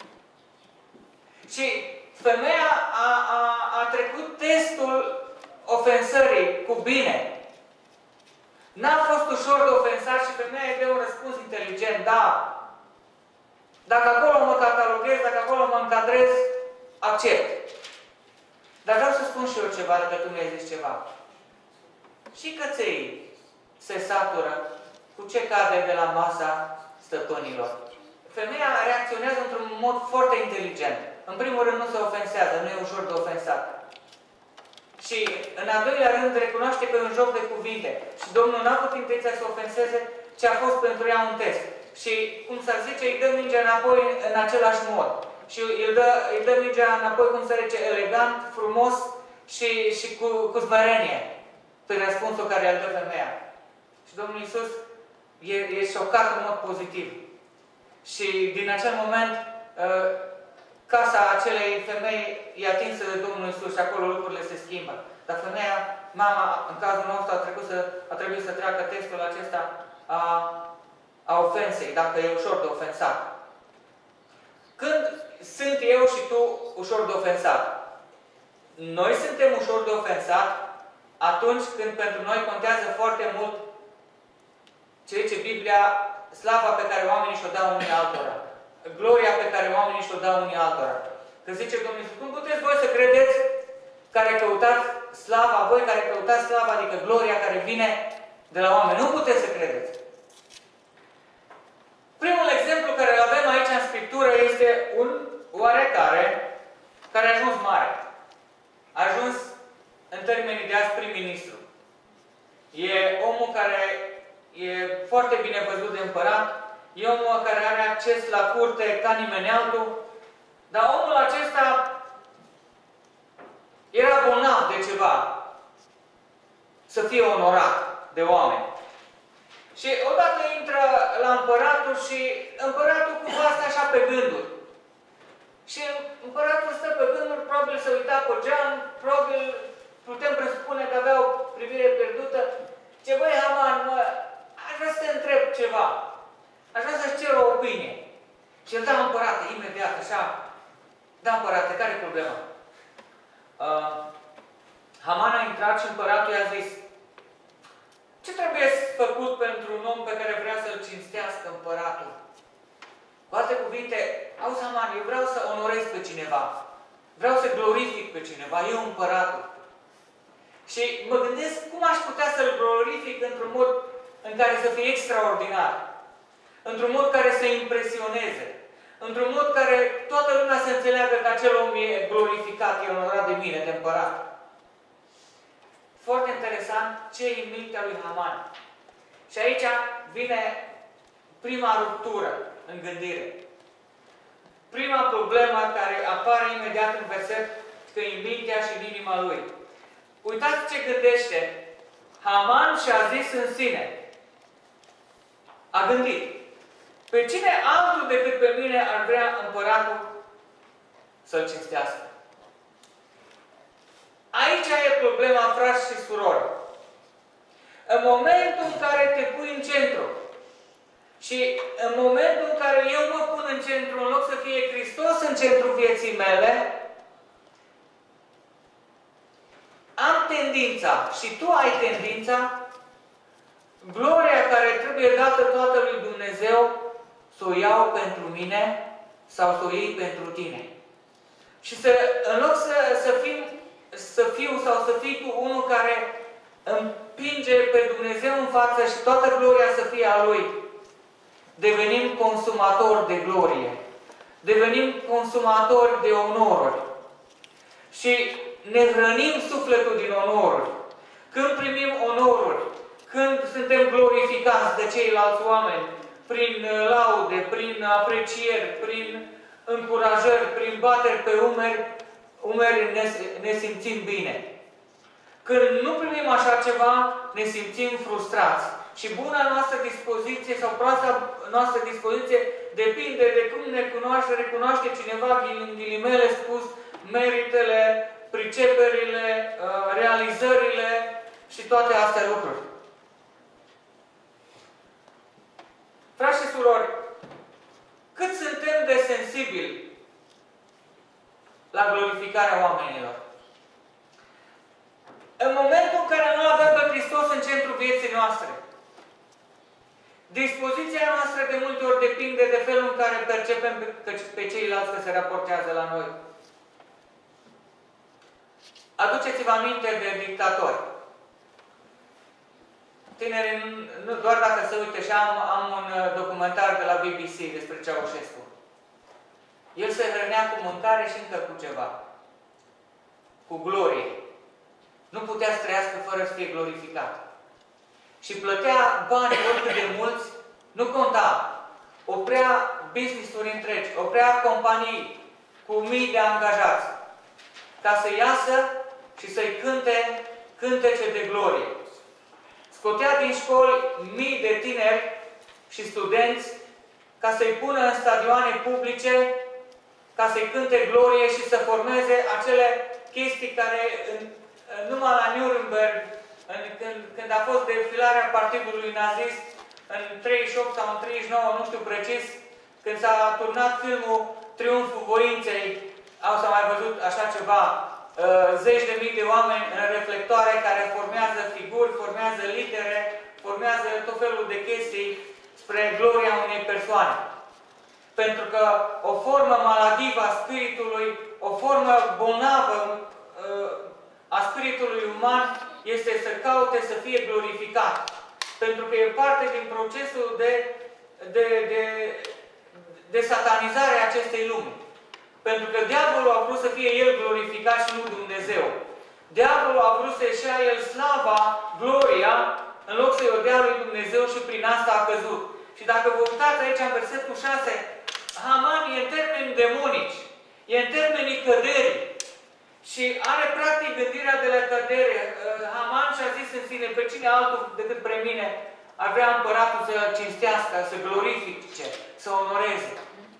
A: Și femeia a, a, a trecut testul ofensării cu bine. N-a fost ușor de ofensat și femeia îi dă un răspuns inteligent. Da. Dacă acolo mă cataloghez, dacă acolo mă încadrez, accept. Dar vreau să spun și eu ceva, dacă tu mi-ai zis ceva. Și căței se satură cu ce cade de la masa stăpânilor. Femeia reacționează într-un mod foarte inteligent. În primul rând nu se ofensează, nu e ușor de ofensat. Și în al doilea rând recunoaște că e un joc de cuvinte. Și Domnul n-a avut intenția să ofenseze, ci a fost pentru ea un test. Și, cum s-ar zice, îi dă mingea înapoi în același mod. Și îi dă, îi dă mingea înapoi, cum se zice, elegant, frumos și, și cu, cu smerenie. Prin răspunsul care îl dă femeia. Și Domnul Iisus e, e șocat în mod pozitiv. Și din acel moment, casa acelei femei e atinsă de Domnul Iisus și acolo lucrurile se schimbă. Dar femeia, mama, în cazul nostru, a, trecut să, a trebuit să treacă testul acesta a, a ofensei, dacă e ușor de ofensat. Când sunt eu și tu ușor de ofensat? Noi suntem ușor de ofensat atunci când pentru noi contează foarte mult ce zice Biblia, slava pe care oamenii și-o dau unii altora. Gloria pe care oamenii și-o dau unii altora. Că zice Domnul Iisus, cum puteți voi să credeți care căutați slava, voi care căutați slava, adică gloria care vine de la oameni. Nu puteți să credeți. Primul exemplu care îl avem aici în Scriptură este un oarecare care a ajuns mare. A ajuns în termenii de azi prim-ministru. E omul care e foarte bine văzut de împărat, e omul care are acces la curte ca nimeni altul, dar omul acesta era bolnav de ceva, să fie onorat de oameni. Și odată intră la împăratul și împăratul cumva stă așa pe gânduri. Și împăratul stă pe gânduri, probabil se uita pe geam, probabil putem presupune că avea o privire pierdută. Ce băi, Haman, mă, aș vrea să te întreb ceva. Aș vrea să-ți cer o opinie. Și îl da împărate, imediat, așa. Da împărate, care e problema? Uh, Haman a intrat și împăratul i-a zis: ce trebuie făcut pentru un om pe care vrea să-l cinstească împăratul? Cu alte cuvinte, auzi, Haman, eu vreau să onorez pe cineva. Vreau să glorific pe cineva. Eu împăratul. Și mă gândesc cum aș putea să-l glorific într-un mod în care să fie extraordinar. Într-un mod care să impresioneze. Într-un mod care toată lumea să înțeleagă că acel om e glorificat, e onorat de mine, de împărat. Foarte interesant ce e în mintea lui Haman. Și aici vine prima ruptură în gândire. Prima problemă care apare imediat în verset, că e în mintea și în inima lui. Uitați ce gândește. Haman și-a zis în sine. A gândit. Pe cine altul decât pe mine ar vrea împăratul să-l cinstească? Aici e problema, frați și surori. În momentul în care te pui în centru și în momentul în care eu mă pun în centru, în loc să fie Hristos în centrul vieții mele, am tendința și tu ai tendința, gloria care trebuie dată toată lui Dumnezeu, să o iau pentru mine sau să o iei pentru tine. Și să, în loc să, să, fim, să fiu sau să fii tu unul care împinge pe Dumnezeu în față și toată gloria să fie a Lui, devenim consumatori de glorie. Devenim consumatori de onoruri. Și ne hrănim sufletul din onoruri. Când primim onoruri, când suntem glorificați de ceilalți oameni, prin laude, prin aprecieri, prin încurajări, prin bateri pe umeri, umeri ne, ne simțim bine. Când nu primim așa ceva, ne simțim frustrați. Și buna noastră dispoziție sau proasta noastră dispoziție depinde de cum ne cunoaște, recunoaște cineva, în ghilimele spus, meritele, priceperile, realizările și toate astea lucruri. Frați și surori, cât suntem de sensibili la glorificarea oamenilor? În momentul în care nu avem pe Hristos în centrul vieții noastre, dispoziția noastră de multe ori depinde de felul în care percepem pe, pe ceilalți că se raportează la noi. Aduceți-vă aminte de dictatori. Tinerii, nu doar dacă se uite, și am, am un documentar de la B B C despre Ceaușescu. El se hrănea cu mâncare și încă cu ceva. Cu glorie. Nu putea să trăiască fără să fie glorificat. Și plătea bani oricât de mulți, nu conta. Oprea business-uri întregi, oprea companii cu mii de angajați, ca să iasă și să-i cânte cântece de glorie. Scotea din școli mii de tineri și studenți ca să-i pună în stadioane publice, ca să-i cânte glorie și să formeze acele chestii care în, numai la Nuremberg, în, când, când a fost defilarea partidului nazist, în treizeci și opt sau în treizeci și nouă, nu știu precis, când s-a turnat filmul Triumful Voinței, au s-a mai văzut așa ceva, zeci de mii de oameni în reflectoare care formează figuri, formează litere, formează tot felul de chestii spre gloria unei persoane. Pentru că o formă maladivă a spiritului, o formă bolnavă a spiritului uman este să caute să fie glorificat. Pentru că e parte din procesul de, de, de, de satanizare a acestei lumi. Pentru că diavolul a vrut să fie el glorificat și nu Dumnezeu. Diavolul a vrut să-și ia el slava, gloria, în loc să-i o dea lui Dumnezeu și prin asta a căzut. Și dacă vă uitați aici în versetul șase, Haman e în termeni demonici, e în termenii căderii. Și are practic gândirea de la cădere. Haman și-a zis în sine, pe cine altul decât pre mine ar vrea împăratul să cinstească, să glorifice, să onoreze.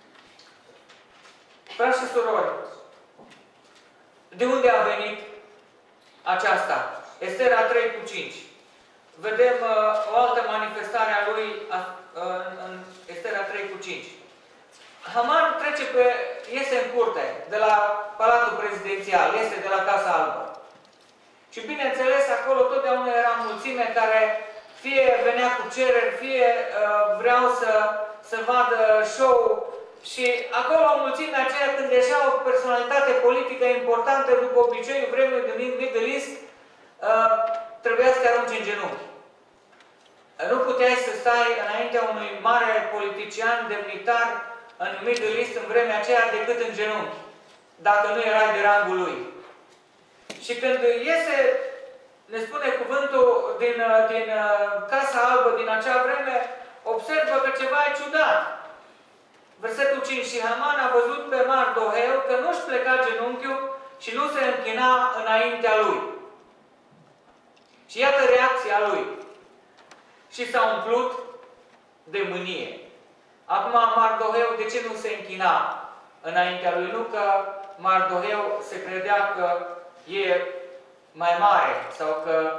A: Frați și surori, de unde a venit aceasta? Estera trei cu cinci. Vedem uh, o altă manifestare a lui uh, în Estera trei cu cinci. Haman trece pe, iese în curte de la Palatul Prezidențial, iese de la Casa Albă. Și bineînțeles, acolo totdeauna era mulțime care fie venea cu cereri, fie uh, vreau să, să vadă show. Și acolo o mulțime aceea, când ieșea o personalitate politică importantă, după obiceiul vremului din Middle East, uh, trebuia să te arunci în genunchi. Nu puteai să stai înaintea unui mare politician, demnitar, în Middle East, în vremea aceea, decât în genunchi, dacă nu erai de rangul lui. Și când iese, ne spune cuvântul din, din Casa Albă, din acea vreme, observă că ceva e ciudat. Versetul cinci. Și Haman a văzut pe Mardoheu că nu-și pleca genunchiul și nu se închina înaintea lui. Și iată reacția lui. Și s-a umplut de mânie. Acum Mardoheu, de ce nu se închina înaintea lui? Nu că Mardoheu se credea că e mai mare sau că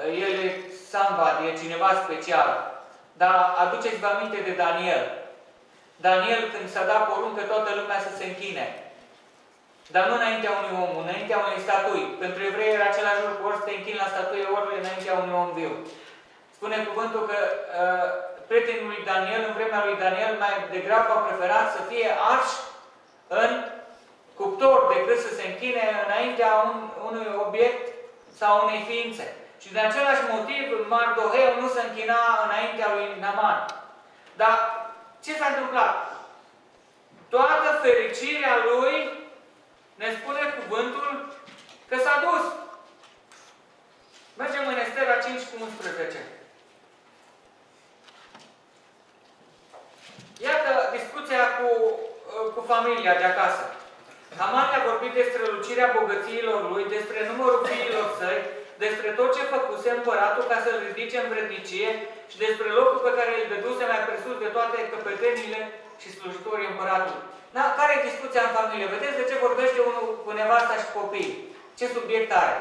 A: el e somebody, e cineva special. Dar aduceți-vă aminte de Daniel. Daniel, când s-a dat poruncă, toată lumea să se închine. Dar nu înaintea unui om, înaintea unei statui. Pentru evrei era același lucru, ori să te închini la statuie, ori înaintea unui om viu. Spune cuvântul că uh, prietenul lui Daniel, în vremea lui Daniel, mai degrabă a preferat să fie arși în cuptor decât să se închine înaintea un, unui obiect sau unei ființe. Și din același motiv, Mardoheu nu se închina înaintea lui Naman. Dar ce s-a întâmplat? Toată fericirea lui, ne spune cuvântul, că s-a dus. Mergem în Estera cinci cu unsprezece. Iată discuția cu, cu familia de acasă. Haman a vorbit despre strălucirea bogățiilor lui, despre numărul fiilor săi, despre tot ce făcuse împăratul ca să-l ridice în vrednicie și despre locul pe care îl dăduse mai presus de toate căpetenile și slujitorii împăratului. Da? Care e discuția în familie? Vedeți de ce vorbește unul cu nevasta și copiii? Ce subiect are?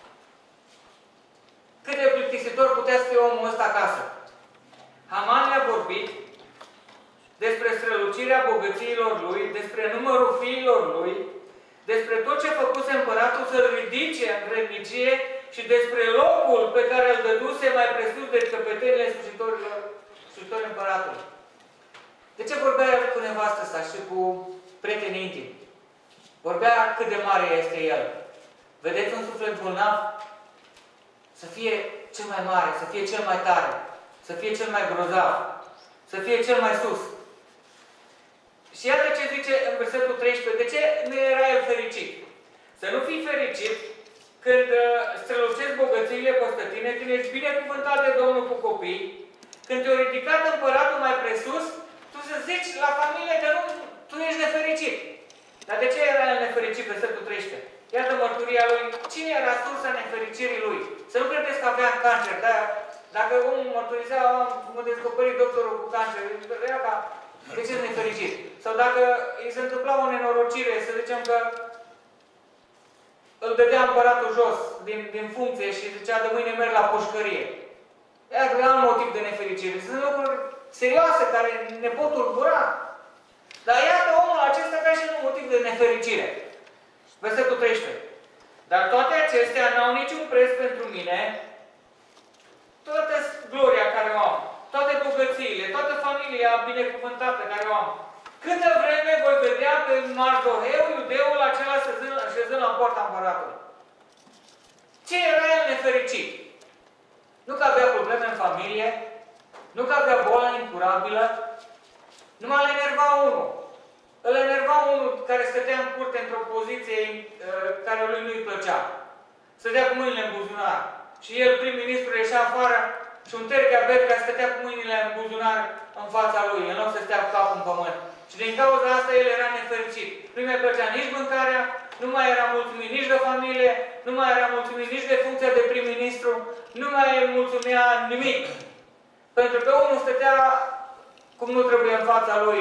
A: Cât de plictisitor putea să fie omul ăsta acasă? Haman le-a vorbit despre strălucirea bogățiilor lui, despre numărul fiilor lui, despre tot ce făcuse împăratul să-l ridice în vrednicie și despre locul pe care îl dăduse mai presus de căpetenile slujitorilor, slujitorii împăratului. De ce vorbea cu nevastă sa și cu prietenii intimi? Vorbea cât de mare este el. Vedeți un suflet bolnav? Să fie cel mai mare, să fie cel mai tare, să fie cel mai grozav, să fie cel mai sus. Și iată ce zice în versetul treisprezece. De ce nu era el fericit? Să nu fii fericit când strălucesc bogățiile peste tine, când ești binecuvântat de Domnul cu copii, când te-a ridicat împăratul mai presus, tu să zici la familie că nu, tu ești nefericit. Dar de ce era el nefericit? Versetul treisprezece. Iată mărturia lui. Cine era sursa nefericirii lui? Să nu credeți că avea cancer. Dar dacă omul mărturisea, mă descoperi doctorul cu cancer, era ca, de ce ești nefericit? Sau dacă îi se întâmpla o nenorocire, să zicem că îl dădea împăratul jos din, din funcție și zicea de mâine merg la pușcărie. Iată, alt motiv de nefericire. Sunt lucruri serioase care ne pot tulbura. Dar iată, omul acesta avea și un motiv de nefericire. Versetul treisprezece. Dar toate acestea n-au niciun preț pentru mine, toată gloria care o am, toate bogățiile, toată familia binecuvântată care o am. Câtă vreme voi vedea pe Mardoheu, iudeul acela șezând la poarta împăratului. Ce era el nefericit? Nu că avea probleme în familie, nu că avea boală incurabilă, numai îl enerva unul. Îl enerva unul care stătea în curte într-o poziție uh, care lui nu-i plăcea. Stătea cu mâinile în buzunar. Și el, prim-ministru, ieșea afară și un terchea berca stătea cu mâinile în buzunar în fața lui, în loc să stea cu capul în pământ. Și din cauza asta el era nefericit. Nu mai plăcea nici mâncarea, nu mai era mulțumit nici de familie, nu mai era mulțumit nici de funcția de prim-ministru, nu mai mulțumea nimic. Pentru că unul stătea cum nu trebuie în fața lui.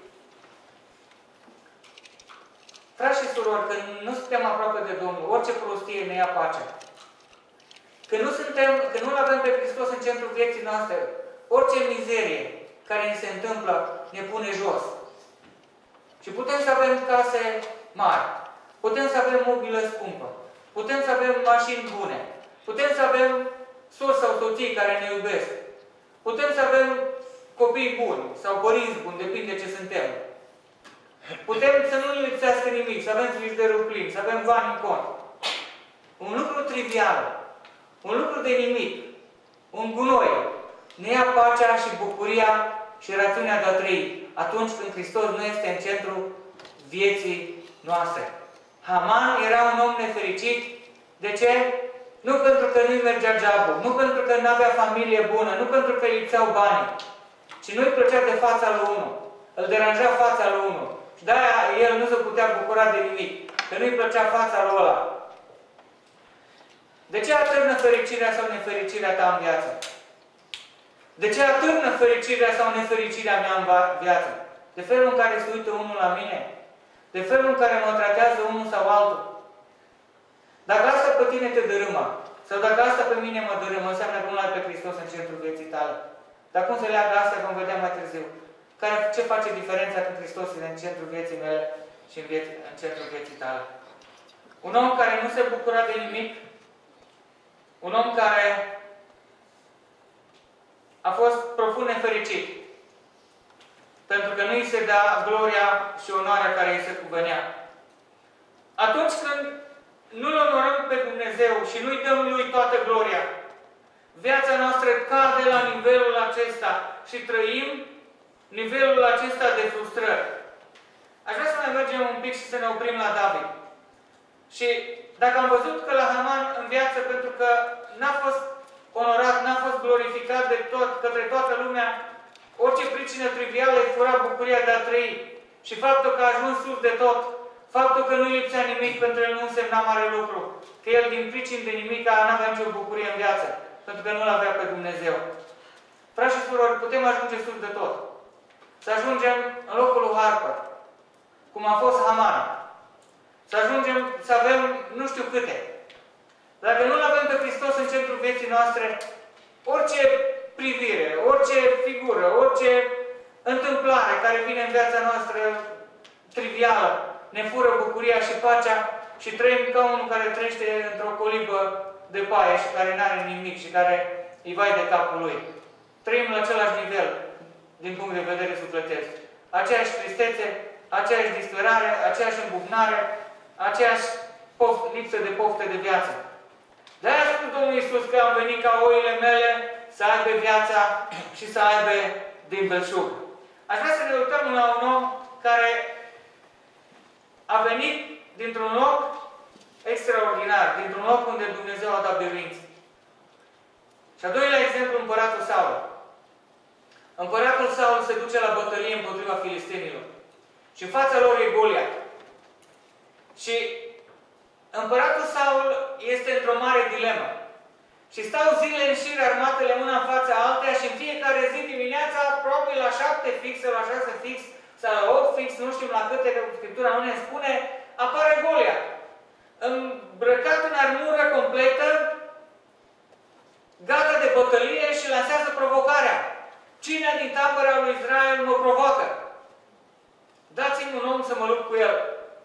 A: Frați și surori, când nu suntem aproape de Domnul, orice prostie ne ia pacea. Când nu suntem, când nu-L avem pe Hristos în centrul vieții noastre, orice mizerie care ni se întâmplă ne pune jos. Și putem să avem case mari, putem să avem mobilă scumpă, putem să avem mașini bune, putem să avem soți sau soții care ne iubesc, putem să avem copii buni sau părinți buni, depinde ce suntem. Putem să nu ne lipsească nimic, să avem frigiderul plin, să avem bani în cont. Un lucru trivial, un lucru de nimic, un gunoi, ne ia pacea și bucuria și rațiunea de a trăi atunci când Hristos nu este în centrul vieții noastre. Haman era un om nefericit. De ce? Nu pentru că nu-i mergea jobul, nu pentru că nu avea familie bună, nu pentru că îi lipseau banii, ci nu-i plăcea de fața lui unul. Îl deranja fața lui unul. Și de-aia el nu se putea bucura de nimic, că nu-i plăcea fața lui ăla. De ce atârnă fericirea sau nefericirea ta în viață? De ce atârnă fericirea sau nefericirea mea în viață? De felul în care se uită unul la mine? De felul în care mă tratează unul sau altul? Dacă asta pe tine te dărâmă, Sau dacă asta pe mine mă dărâmă, înseamnă că nu l-ai pe Hristos în centrul vieții tale. Dar cum se leagă asta, vom vedea mai târziu. Care, ce face diferența când Hristos este în centrul vieții mele și în, vieți, în centrul vieții tale? Un om care nu se bucura de nimic, un om care a fost profund nefericit, pentru că nu îi se dea gloria și onoarea care îi se cuvenea. Atunci când nu-L onorăm pe Dumnezeu și nu-i dăm Lui toată gloria, viața noastră cade la nivelul acesta și trăim nivelul acesta de frustrări. Aș vrea să mai mergem un pic și să ne oprim la David. Și dacă am văzut că la Haman în viață, pentru că n-a fost onorat, n-a fost glorificat de tot, către toată lumea, orice pricină trivială îi fura bucuria de a trăi. Și faptul că a ajuns sus de tot, faptul că nu-i lipsea nimic, pentru el nu însemna mare lucru. Că el din pricini de nimic n-avea nicio bucurie în viață, pentru că nu-L avea pe Dumnezeu. Frați și surori, putem ajunge sus de tot. Să ajungem în locul lui Harper, cum a fost Haman. Să ajungem să avem nu știu câte. Dacă nu-L avem pe Hristos în centrul vieții noastre, orice privire, orice figură, orice întâmplare care vine în viața noastră trivială, ne fură bucuria și pacea și trăim ca unul care trăiește într-o colibă de paie și care nu are nimic și care îi vai de capul lui. Trăim la același nivel din punct de vedere sufletesc. Aceeași tristețe, aceeași disperare, aceeași îmbufnare, aceeași poft, lipsă de poftă de viață. De-aia a spus Domnul Iisus că am venit ca oile mele să aibă viața și să aibă din belșug. Aș vrea să ne uităm la un om care a venit dintr-un loc extraordinar, dintr-un loc unde Dumnezeu a dat biruință. Și a doilea exemplu, împăratul Saul. Împăratul Saul se duce la bătălie împotriva filistenilor. Și în fața lor e Goliat. Și împăratul Saul este într-o mare dilemă. Și stau zile în șir armatele una în fața alteia și în fiecare zi dimineața, probabil la șapte fix, sau la șase fix, sau la opt fix, nu știu la câte, că Scriptura nu ne spune, apare Goliat. Îmbrăcat în armură completă, gata de bătălie și lansează provocarea. Cine din tabăra lui Israel mă provoacă? Dați-mi un om să mă lupt cu el.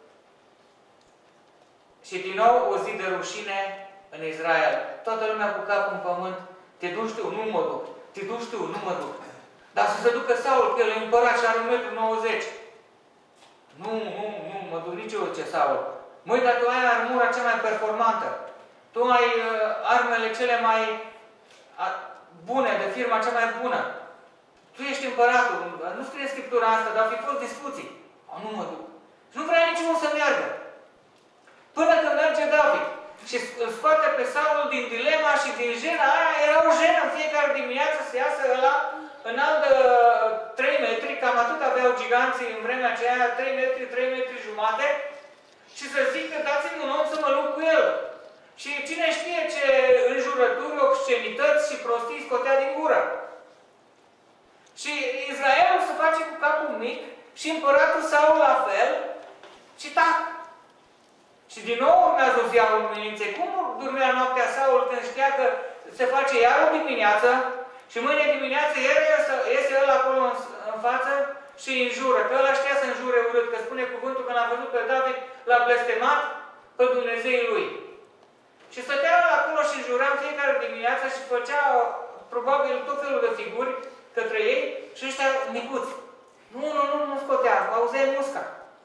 A: Și din nou o zi de rușine în Israel. Toată lumea cu capul în pământ. Te duci tu? Nu mă duc. Te duci tu? Nu mă duc. Dar să se ducă Saul, că el e împărat și are un metru nouăzeci. Nu, nu, nu, mă duc nici eu ce Saul. Măi, dar tu ai armura cea mai performantă. Tu ai uh, armele cele mai uh, bune, de firma cea mai bună. Tu ești împăratul. Nu scrie Scriptura asta, dar fi fost discuții. O, nu mă duc. Și nu vrea niciunul să meargă. Până când merge David și îl scoate pe Saul din dilema și din jena aia, era o jenă în fiecare dimineață să iasă ăla înalt de trei metri, cam atât aveau giganții în vremea aceea, trei metri, trei metri jumate, și să zică, dați-mi un om să mă lupt cu el. Și cine știe ce înjurături, obscenități și prostii scotea din gură. Și Israelul se face cu capul mic și împăratul Saul la fel și tac. Și din nou urmează o ziua umilinței. Cum dormea noaptea Saul când știa că se face iar o dimineață și mâine dimineață iar iese el acolo în, în față și îi înjură. Că ăla știa să înjure urât, că spune cuvântul că l-a văzut pe David, l-a blestemat pe Dumnezeii lui. Și stătea acolo și înjura în fiecare dimineață și făcea probabil tot felul de figuri către ei și ăștia micuți. Nu, nu, nu, nu scotea, auzeai musca.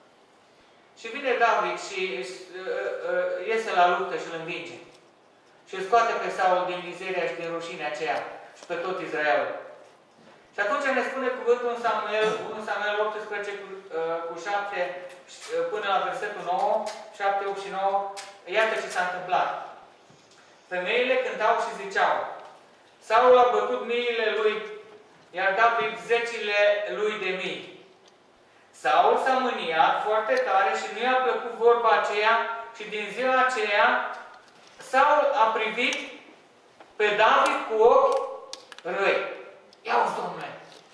A: Și vine David și uh, uh, iese la luptă și îl învinge. Și îl scoate pe Saul din mizeria și din rușinea aceea și pe tot Israelul. Și atunci ne spune cuvântul în Samuel, în Samuel optsprezece cu, uh, cu șapte uh, până la versetul nouă, șapte, opt și nouă, iată ce s-a întâmplat. Femeile cântau și ziceau, Saul a bătut miile lui, iar David zecile lui de mii. Saul s-a mâniat foarte tare și nu i-a plăcut vorba aceea și din ziua aceea Saul a privit pe David cu ochi răi. Ia-uzi, domnule,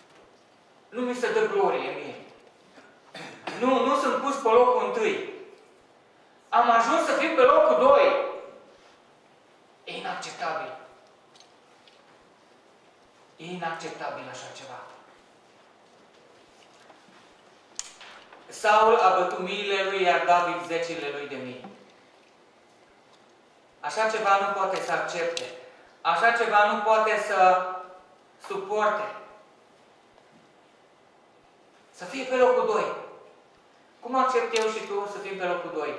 A: nu mi se dă glorie mie. Nu, nu sunt pus pe locul întâi. Am ajuns să fiu pe locul doi. E inacceptabil. E inacceptabil așa ceva. Saul a bătut miile lui, iar David zecile lui de mii. Așa ceva nu poate să accepte. Așa ceva nu poate să suporte. Să fie pe locul doi. Cum accept eu și tu să fim pe locul doi?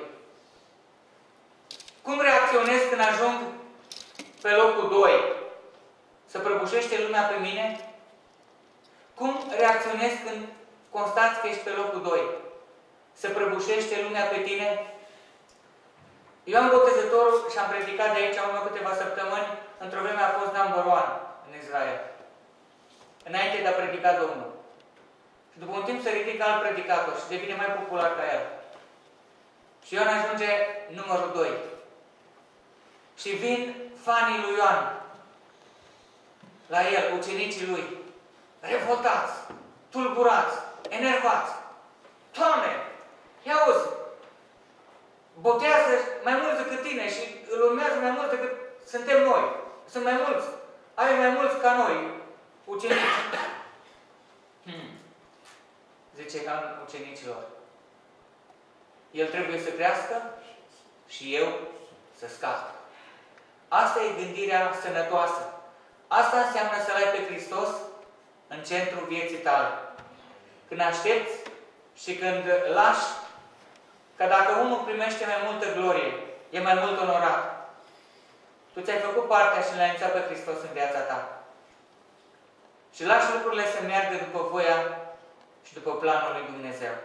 A: Cum reacționez când ajung pe locul doi? Să prăbușește lumea pe mine? Cum reacționez când constați că ești pe locul doi? Să prăbușește lumea pe tine? Ioan Botezătorul, și am predicat de aici în urmă câteva săptămâni, într-o vreme a fost number one în Israel. Înainte de a predica Domnul. Și după un timp se ridică alt predicator și devine mai popular ca el. Și Ioan ajunge numărul doi. Și vin fanii lui Ioan la el, ucenicii lui, revoltați, tulburați, enervați. Doamne, ia auzi, botează mai mulți decât tine și îl urmează mai mult decât suntem noi. Sunt mai mulți. Are mai mulți ca noi, ucenici. Hmm. Zice Ioan ucenicilor. El trebuie să crească și eu să scap. Asta e gândirea sănătoasă. Asta înseamnă să-L ai pe Hristos în centrul vieții tale. Când aștepți și când lași, că dacă unul primește mai multă glorie, e mai mult onorat. Tu ți-ai făcut partea și l-ai înțeles pe Hristos în viața ta. Și lași lucrurile să meargă după voia și după planul lui Dumnezeu.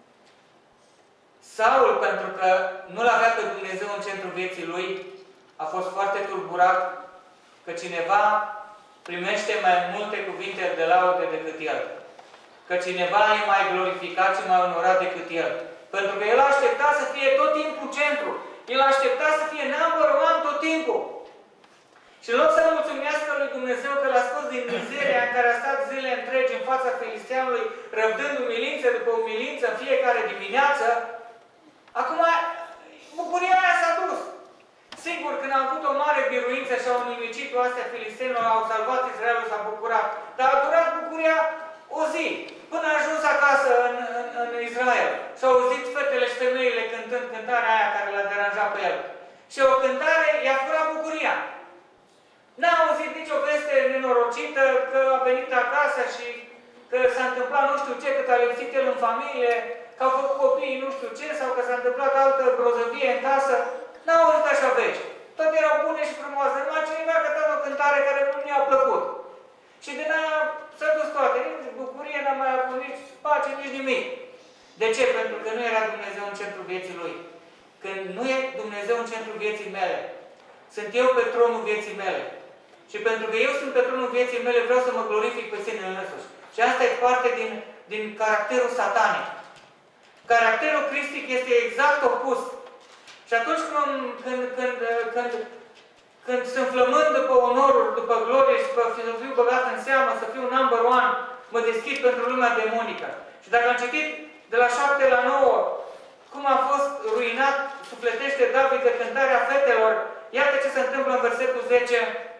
A: Saul, pentru că nu-L avea pe Dumnezeu în centrul vieții lui, a fost foarte tulburat că cineva primește mai multe cuvinte de laudă decât el. Că cineva e mai glorificat și mai onorat decât el. Pentru că el aștepta să fie tot timpul centru. El aștepta să fie number one tot timpul. Și în loc să mulțumească lui Dumnezeu că l-a scos din mizeria în care a stat zile întregi în fața filisteanului, răbdând umilință după umilință în fiecare dimineață, acum bucuria aia s-a dus. Sigur, când a avut o mare biruință și au nimicit-o astea filistenilor, au salvat Israelul, s-a bucurat. Dar a durat bucuria o zi, până a ajuns acasă în, în, în Israel. Și au auzit fetele și femeile cântând cântarea aia care l-a deranjat pe el. Și o cântare i-a furat bucuria. N-a auzit nicio veste nenorocită că a venit acasă și că s-a întâmplat nu știu ce, că a lipsit el în familie, că au făcut copiii nu știu ce, sau că s-a întâmplat altă grozăvie în casă. N-a auzit așa vești. Toate erau bune și frumoase. Numai cineva a cântat o cântare care nu mi-a plăcut. Și din aia s-a dus toate. Nici bucurie n-a mai avut, nici pace, nici nimic. De ce? Pentru că nu era Dumnezeu în centrul vieții lui. Când nu e Dumnezeu în centrul vieții mele, sunt eu pe tronul vieții mele. Și pentru că eu sunt pe tronul vieții mele, vreau să mă glorific pe sine însuși. Și asta e parte din, din caracterul satanic. Caracterul cristic este exact opus. Și atunci când, când, când, când, când sunt flămând după onoruri, după glorie și să fiu băgat în seamă, să fiu number one, mă deschid pentru lumea demonică. Și dacă am citit de la șapte la nouă, cum a fost ruinat, sufletește David de cântarea fetelor, iată ce se întâmplă în versetul zece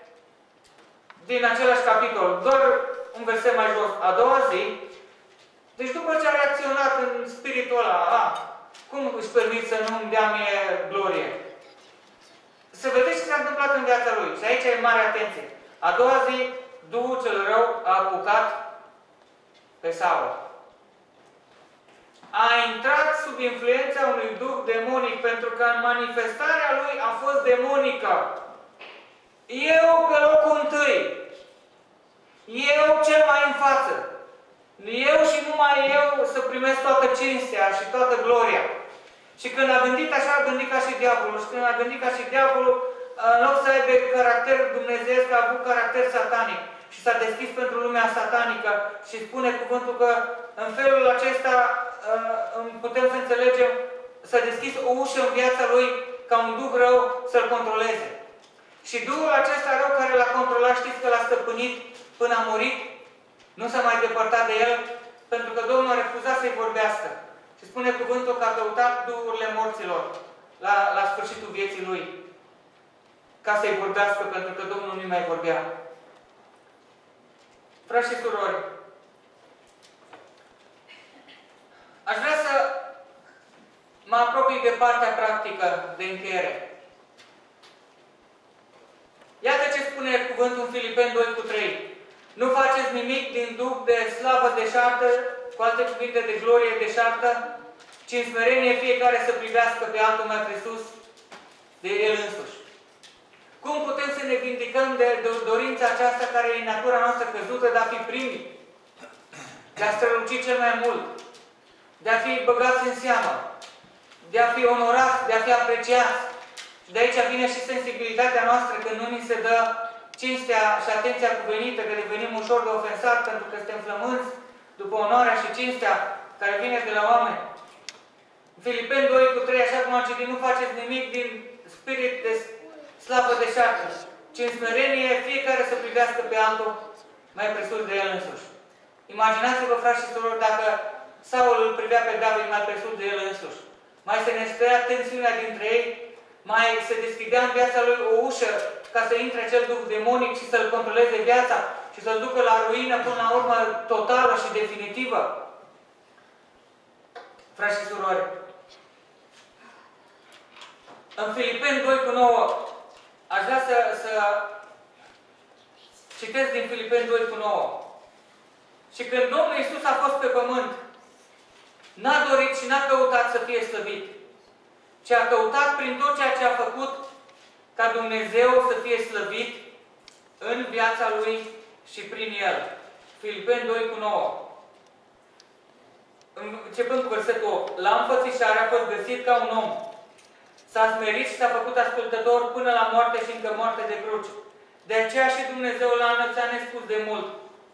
A: din același capitol. Doar un verset mai jos. A doua zi, deci după ce a reacționat în spiritul ăla, a, cum își permit să nu-mi dea mie glorie? Să vedeți ce s-a întâmplat în viața lui. Și aici e mare atenție. A doua zi, Duhul cel rău a apucat pe Saul. A intrat sub influența unui duh demonic, pentru că în manifestarea lui a fost demonică. Eu pe locul întâi. Eu cel mai în față. Eu și numai eu să primesc toată cinstea și toată gloria. Și când a gândit așa, a gândit ca și diavolul. Și când a gândit ca și diavolul, în loc să aibă caracter dumnezeiesc, a avut caracter satanic. Și s-a deschis pentru lumea satanică. Și spune cuvântul că în felul acesta putem să înțelegem, s-a deschis o ușă în viața lui ca un duh rău să-l controleze. Și duhul acesta rău care l-a controlat, știți că l-a stăpânit până a murit? Nu s-a mai depărtat de el, pentru că Domnul a refuzat să-i vorbească. Și spune cuvântul că a căutat duhurile morților la, la sfârșitul vieții lui. ca să-i vorbească, pentru că Domnul nu mai vorbea. Frați și surori, aș vrea să mă apropii de partea practică de încheiere. Iată ce spune cuvântul în Filipeni doi cu trei. Nu faceți nimic din duh de slavă deșartă, cu alte cuvinte de glorie deșartă, ci în smerenie fiecare să privească pe altul mai presus de el însuși. Cum putem să ne vindicăm de dorința aceasta care e natura noastră căzută de a fi primii, de a străluci cel mai mult, de a fi băgați în seamă, de a fi onorați, de a fi apreciați? Și de aici vine și sensibilitatea noastră când nu ni se dă cinstea și atenția cuvenită, că devenim ușor de ofensat pentru că suntem flămânzi după onoarea și cinstea care vine de la oameni. În Filipeni doi cu trei, așa cum am citit, nu faceți nimic din spirit de slavă deșartă, ci în smerenie fiecare să privească pe altul mai presus de el însuși. Imaginați-vă, frați și surori, dacă Saul îl privea pe David mai presus de el însuși. Mai se nestăia tensiunea dintre ei, mai se deschidea în viața lui o ușă ca să intre acel duh demonic și să-l controleze viața și să-l ducă la ruină până la urmă totală și definitivă. Frați și surori, în Filipeni doi cu nouă, aș vrea să, să citesc din Filipeni doi cu nouă. Și când Domnul Iisus a fost pe pământ, n-a dorit și n-a căutat să fie slăvit, ci a căutat prin tot ceea ce a făcut ca Dumnezeu să fie slăvit în viața Lui și prin El. Filipeni doi cu nouă. Începând cu versetul opt. La înfățișare a fost găsit ca un om. S-a smerit și s-a făcut ascultător până la moarte și încă moarte de cruce. De aceea și Dumnezeu l-a înălțat nespus de mult.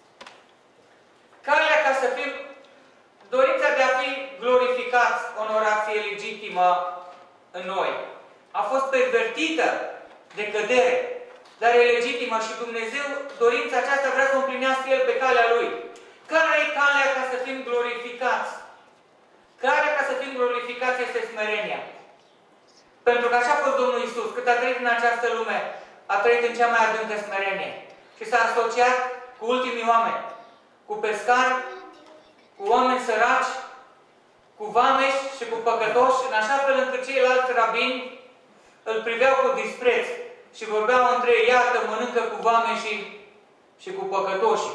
A: Calea ca să fim, dorința de a fi glorificați, onorați, e legitimă în noi. A fost pervertită de cădere, dar e legitimă și Dumnezeu, dorința aceasta vrea să o împlinească El pe calea Lui. Care e calea ca să fim glorificați? Calea ca să fim glorificați este smerenia. Pentru că așa a fost Domnul Iisus, cât a trăit în această lume, a trăit în cea mai adâncă smerenie. Și s-a asociat cu ultimii oameni, cu pescari, cu oameni săraci, cu vameși și cu păcătoși, în așa fel încât ceilalți rabini îl priveau cu dispreț și vorbeau între ei, iată, mănâncă cu vameșii și cu păcătoșii.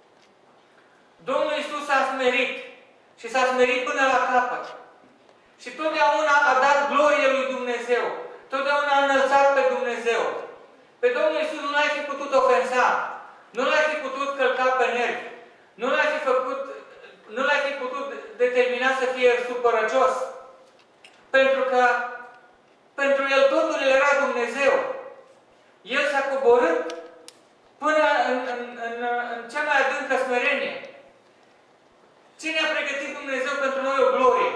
A: Domnul Iisus s-a smerit și s-a smerit până la capăt. Și totdeauna a dat glorie lui Dumnezeu. Totdeauna a înălțat pe Dumnezeu. Pe Domnul Iisus nu l-ai fi putut ofensa. Nu l-ai fi putut călca pe nervi. Nu l-ai fi făcut, nu l-ai fi putut determina să fie supărăcios. Pentru că pentru El totul era Dumnezeu. El s-a coborât până în, în, în, în cea mai adâncă smerenie. Cine a pregătit Dumnezeu pentru noi o glorie?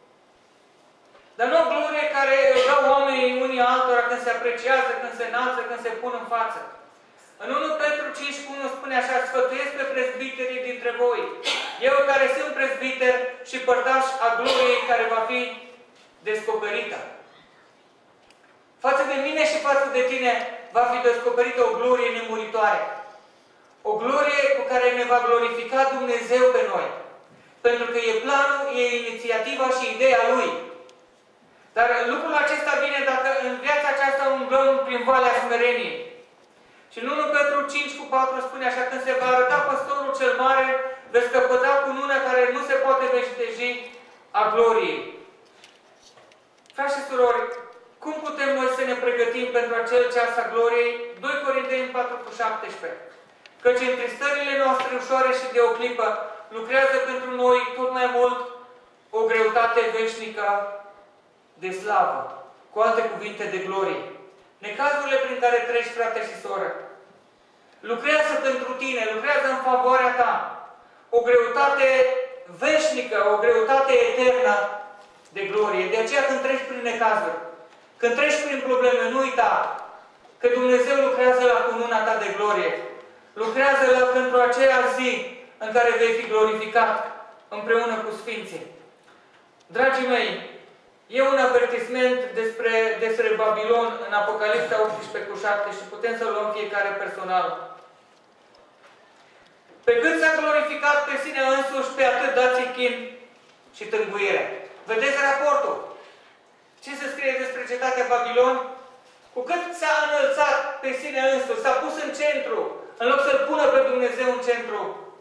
A: Dar nu o glorie care îl dau oamenii unii altora când se apreciază, când se înalță, când se pun în față. În unu Petru cinci cu unu spune așa: sfătuiesc pe prezbiterii dintre voi, eu care sunt prezbiter și părtaș a gloriei care va fi descoperită. Față de mine și față de tine va fi descoperită o glorie nemuritoare. O glorie cu care ne va glorifica Dumnezeu pe noi. Pentru că e planul, e inițiativa și ideea Lui. Dar lucrul acesta vine dacă în viața aceasta umblăm prin valea smereniei. Și în unu Petru cinci cu patru spune așa: când se va arăta păstorul cel mare, veți căpăta cununa care nu se poate veșteji a gloriei. Frați și surori, cum putem noi să ne pregătim pentru acel ceas a gloriei? doi Corinteni patru cu șaptesprezece. Căci întristările noastre ușoare și de o clipă lucrează pentru noi tot mai mult o greutate veșnică de slavă. Cu alte cuvinte, de glorie. Necazurile prin care treci, frate și soră, lucrează pentru tine, lucrează în favoarea ta. O greutate veșnică, o greutate eternă de glorie. De aceea când treci prin necazuri, când treci prin probleme, nu uita că Dumnezeu lucrează la cununa ta de glorie. Lucrează la, pentru aceea zi în care vei fi glorificat împreună cu Sfinții. Dragii mei, E un avertisment despre, despre Babilon în Apocalipsa optsprezece cu șapte și putem să luăm fiecare personal. Pe cât s-a glorificat pe sine însuși, pe atât dați chin și tânguire. Vedeți raportul? Ce se scrie despre cetatea Babilon? Cu cât s-a înălțat pe sine însuși, s-a pus în centru, în loc să-L pună pe Dumnezeu în centru,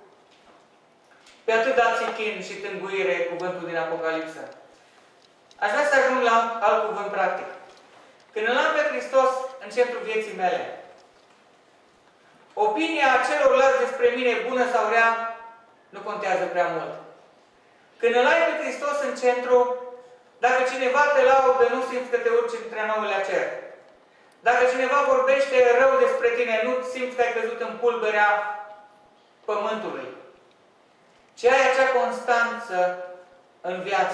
A: pe atât dați chin și tânguire, cuvântul din Apocalipsă. Aș vrea să ajung la alt cuvânt practic. Când îl am pe Hristos în centrul vieții mele, opinia celorlalți despre mine, bună sau rea, nu contează prea mult. Când îl ai pe Hristos în centru, dacă cineva te laudă, nu simți că te urci între nouă la cer. Dacă cineva vorbește rău despre tine, nu simți că ai căzut în pulberea pământului. Ci ai acea constanță în viață.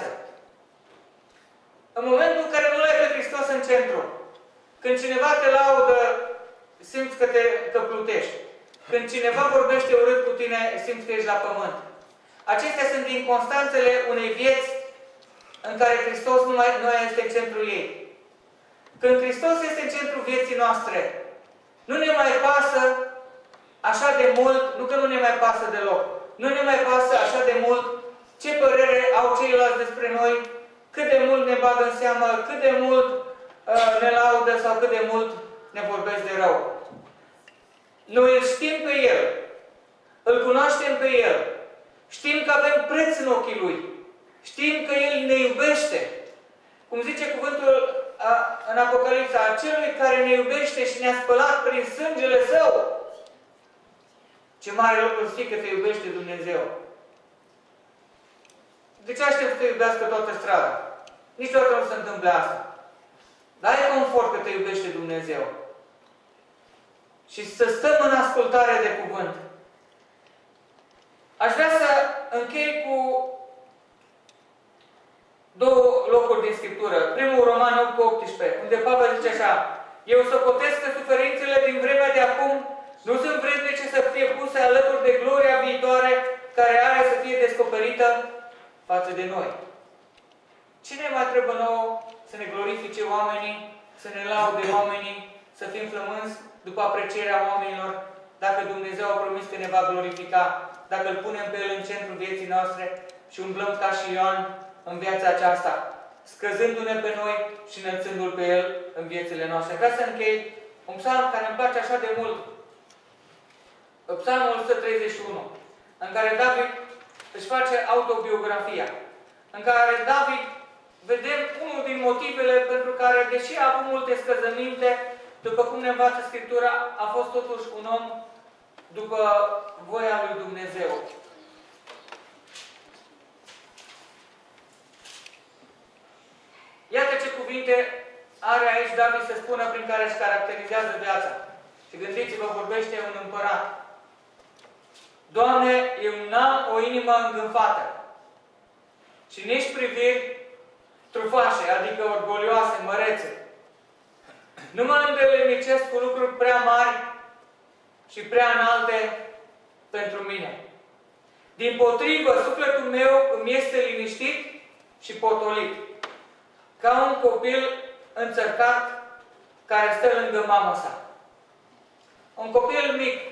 A: În momentul în care nu l-ai pe Hristos în centru, când cineva te laudă, simți că, te, că plutești. Când cineva vorbește urât cu tine, simți că ești la pământ. Acestea sunt inconstanțele unei vieți în care Hristos nu mai, nu mai este în centrul ei. Când Hristos este în centrul vieții noastre, nu ne mai pasă așa de mult, nu că nu ne mai pasă deloc, nu ne mai pasă așa de mult ce părere au ceilalți despre noi, cât de mult ne bagă în seamă, cât de mult uh, ne laudă sau cât de mult ne vorbesc de rău. Noi îl știm pe El, îl cunoaștem pe El, știm că avem preț în ochii Lui, știm că El ne iubește. Cum zice cuvântul a, în Apocalipsa, a celui care ne iubește și ne-a spălat prin sângele Său. Ce mare lucru să fie că te iubește Dumnezeu. De ce aștept să te iubească toată strada? Niciodată nu se întâmplă asta. Dar ai confort că te iubește Dumnezeu. Și să stăm în ascultare de cuvânt. Aș vrea să închei cu două locuri din Scriptură. Primul, Roman opt cu optsprezece, unde Pavel zice așa: eu socotesc că suferințele din vremea de acum nu sunt vrednice să fie puse alături de gloria viitoare care are să fie descoperită față de noi. Cine mai trebuie nouă să ne glorifice oamenii, să ne laude oamenii, să fim flămânzi după aprecierea oamenilor, dacă Dumnezeu a promis că ne va glorifica, dacă îl punem pe El în centrul vieții noastre și umblăm ca și Ioan în viața aceasta, scăzându-ne pe noi și înălțându-L pe El în viețile noastre. Vreau să închei un psalm care îmi place așa de mult. Psalmul o sută treizeci și unu, în care David își face autobiografia, în care David, vedem unul din motivele pentru care, deși a avut multe scăzăminte, după cum ne învață Scriptura, a fost totuși un om după voia lui Dumnezeu. Iată ce cuvinte are aici David să spună prin care își caracterizează viața. Și gândiți-vă, vorbește un împărat. Doamne, eu n-am o inimă îngânfată și nici priviri trufașe, adică orgolioase, mărețe. Nu mă îndeletnicesc cu lucruri prea mari și prea înalte pentru mine. Dimpotrivă, sufletul meu îmi este liniștit și potolit, ca un copil înțărcat care stă lângă mama sa. Un copil mic,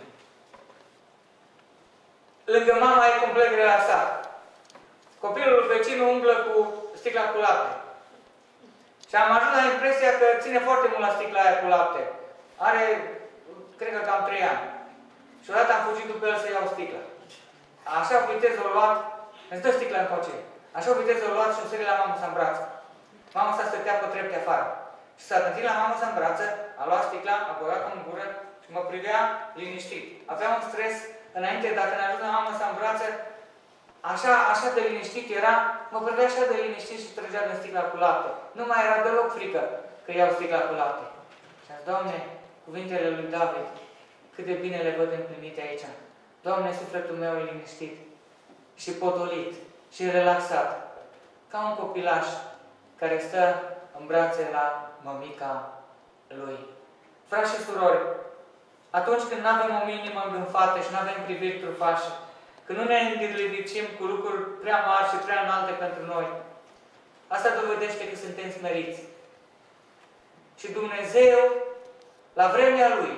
A: lângă mama e complet relaxat. Copilul vecinul umblă cu sticla cu lapte. Și am ajuns la impresia că ține foarte mult la sticla aia cu lapte. Are, cred că cam trei ani. Și odată am fugit după el să iau sticla. Așa o viteză o luat, îmi stă sticla în coace. Așa o viteză o luat și o sări la mamă să îmbrață. Mama sa stătea pe trepte afară. Și s-a gândit la mamă să îmbrață, a luat sticla, a băgat-o în gură și mă privea liniștit. Avea un stres înainte, dacă ne ajută mama să îmbrață, așa, așa de liniștit era, mă privea așa de liniștit și trăgea din sticla cu lapte. Nu mai era deloc frică că iau sticla cu lapte. Și a zis, Doamne, cuvintele lui David, cât de bine le văd împlinite aici. Doamne, sufletul meu e liniștit și potolit și relaxat, ca un copilaș care stă în brațe la mămica lui. Frați și surori, atunci când nu avem o inimă îngânfată și nu avem priviri trufașe, când nu ne înghilicim cu lucruri prea mari și prea înalte pentru noi, Asta dovedește că suntem smeriți. Și Dumnezeu, la vremea Lui,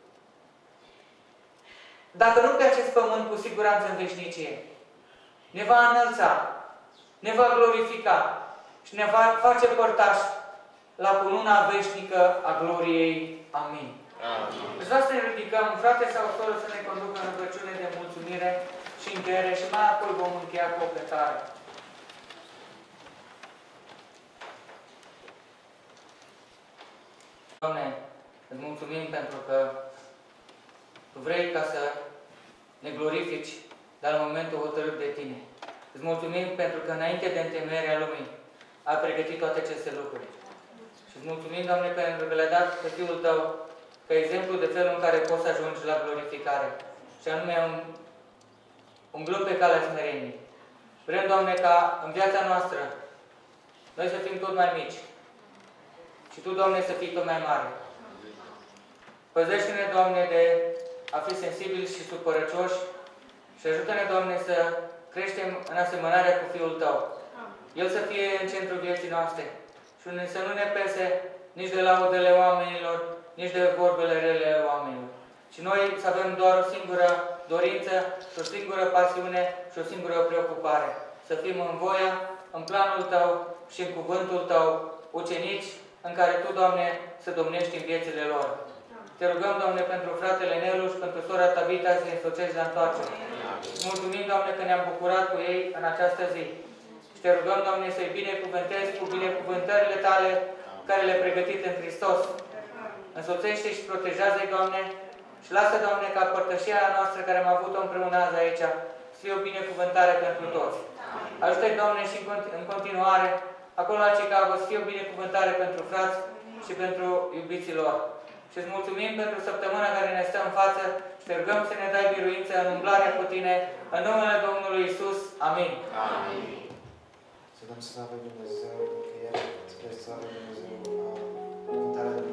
A: dacă nu pe acest pământ, cu siguranță în veșnicie, ne va înălța, ne va glorifica și ne va face părtași la cununa veșnică a gloriei. Amin. Amin. Deci vreau să ne ridicăm, frate sau soră, să ne conducă în rugăciune de mulțumire și încheiere și mai apoi vom încheia cu o plecare. Doamne, îți mulțumim pentru că Tu vrei ca să ne glorifici, dar în momentul hotărât de Tine. Îți mulțumim pentru că înainte de întemeierea lumii ai pregătit toate aceste lucruri. Și îți mulțumim, Doamne, pentru că le-ai dat pe Fiul Tău ca exemplu de felul în care poți să ajungi la glorificare. Și anume un, umblând pe calea smereniei. Vrem, Doamne, ca în viața noastră noi să fim tot mai mici. Și Tu, Doamne, să fii tot mai mare. Păzește-ne, Doamne, de a fi sensibili și supărăcioși și ajută-ne, Doamne, să creștem în asemănarea cu Fiul Tău. El să fie în centrul vieții noastre și să nu ne pese nici de laudele oamenilor, nici de vorbele rele ale oamenilor. Și noi să avem doar o singură dorință și o singură pasiune și o singură preocupare. Să fim în voia, în planul Tău și în cuvântul Tău, ucenici în care Tu, Doamne, să domnești în viețile lor. Te rugăm, Doamne, pentru fratele Nelu și pentru sora Tabita să ne însocești la întoarcere. Mulțumim, Doamne, că ne-am bucurat cu ei în această zi. Și Te rugăm, Doamne, să-i binecuvântezi cu binecuvântările Tale care le-ai pregătit în Hristos. Însoțește și protejează-i, Doamne, și lasă, Doamne, ca părtășia noastră care am avut-o împreună azi aici să fie o binecuvântare pentru toți. Ajută-i, Doamne, și în continuare, acolo la Chicago, să fie o binecuvântare pentru frați și pentru iubiții lor. Și îți mulțumim pentru săptămâna care ne stă în față și Te rugăm să ne dai biruință în umblarea cu Tine, în numele Domnului Iisus. Amin.
B: Amin. Să dăm slavă Dumnezeu, încheiere, spre slavă Dumnezeu, cântarea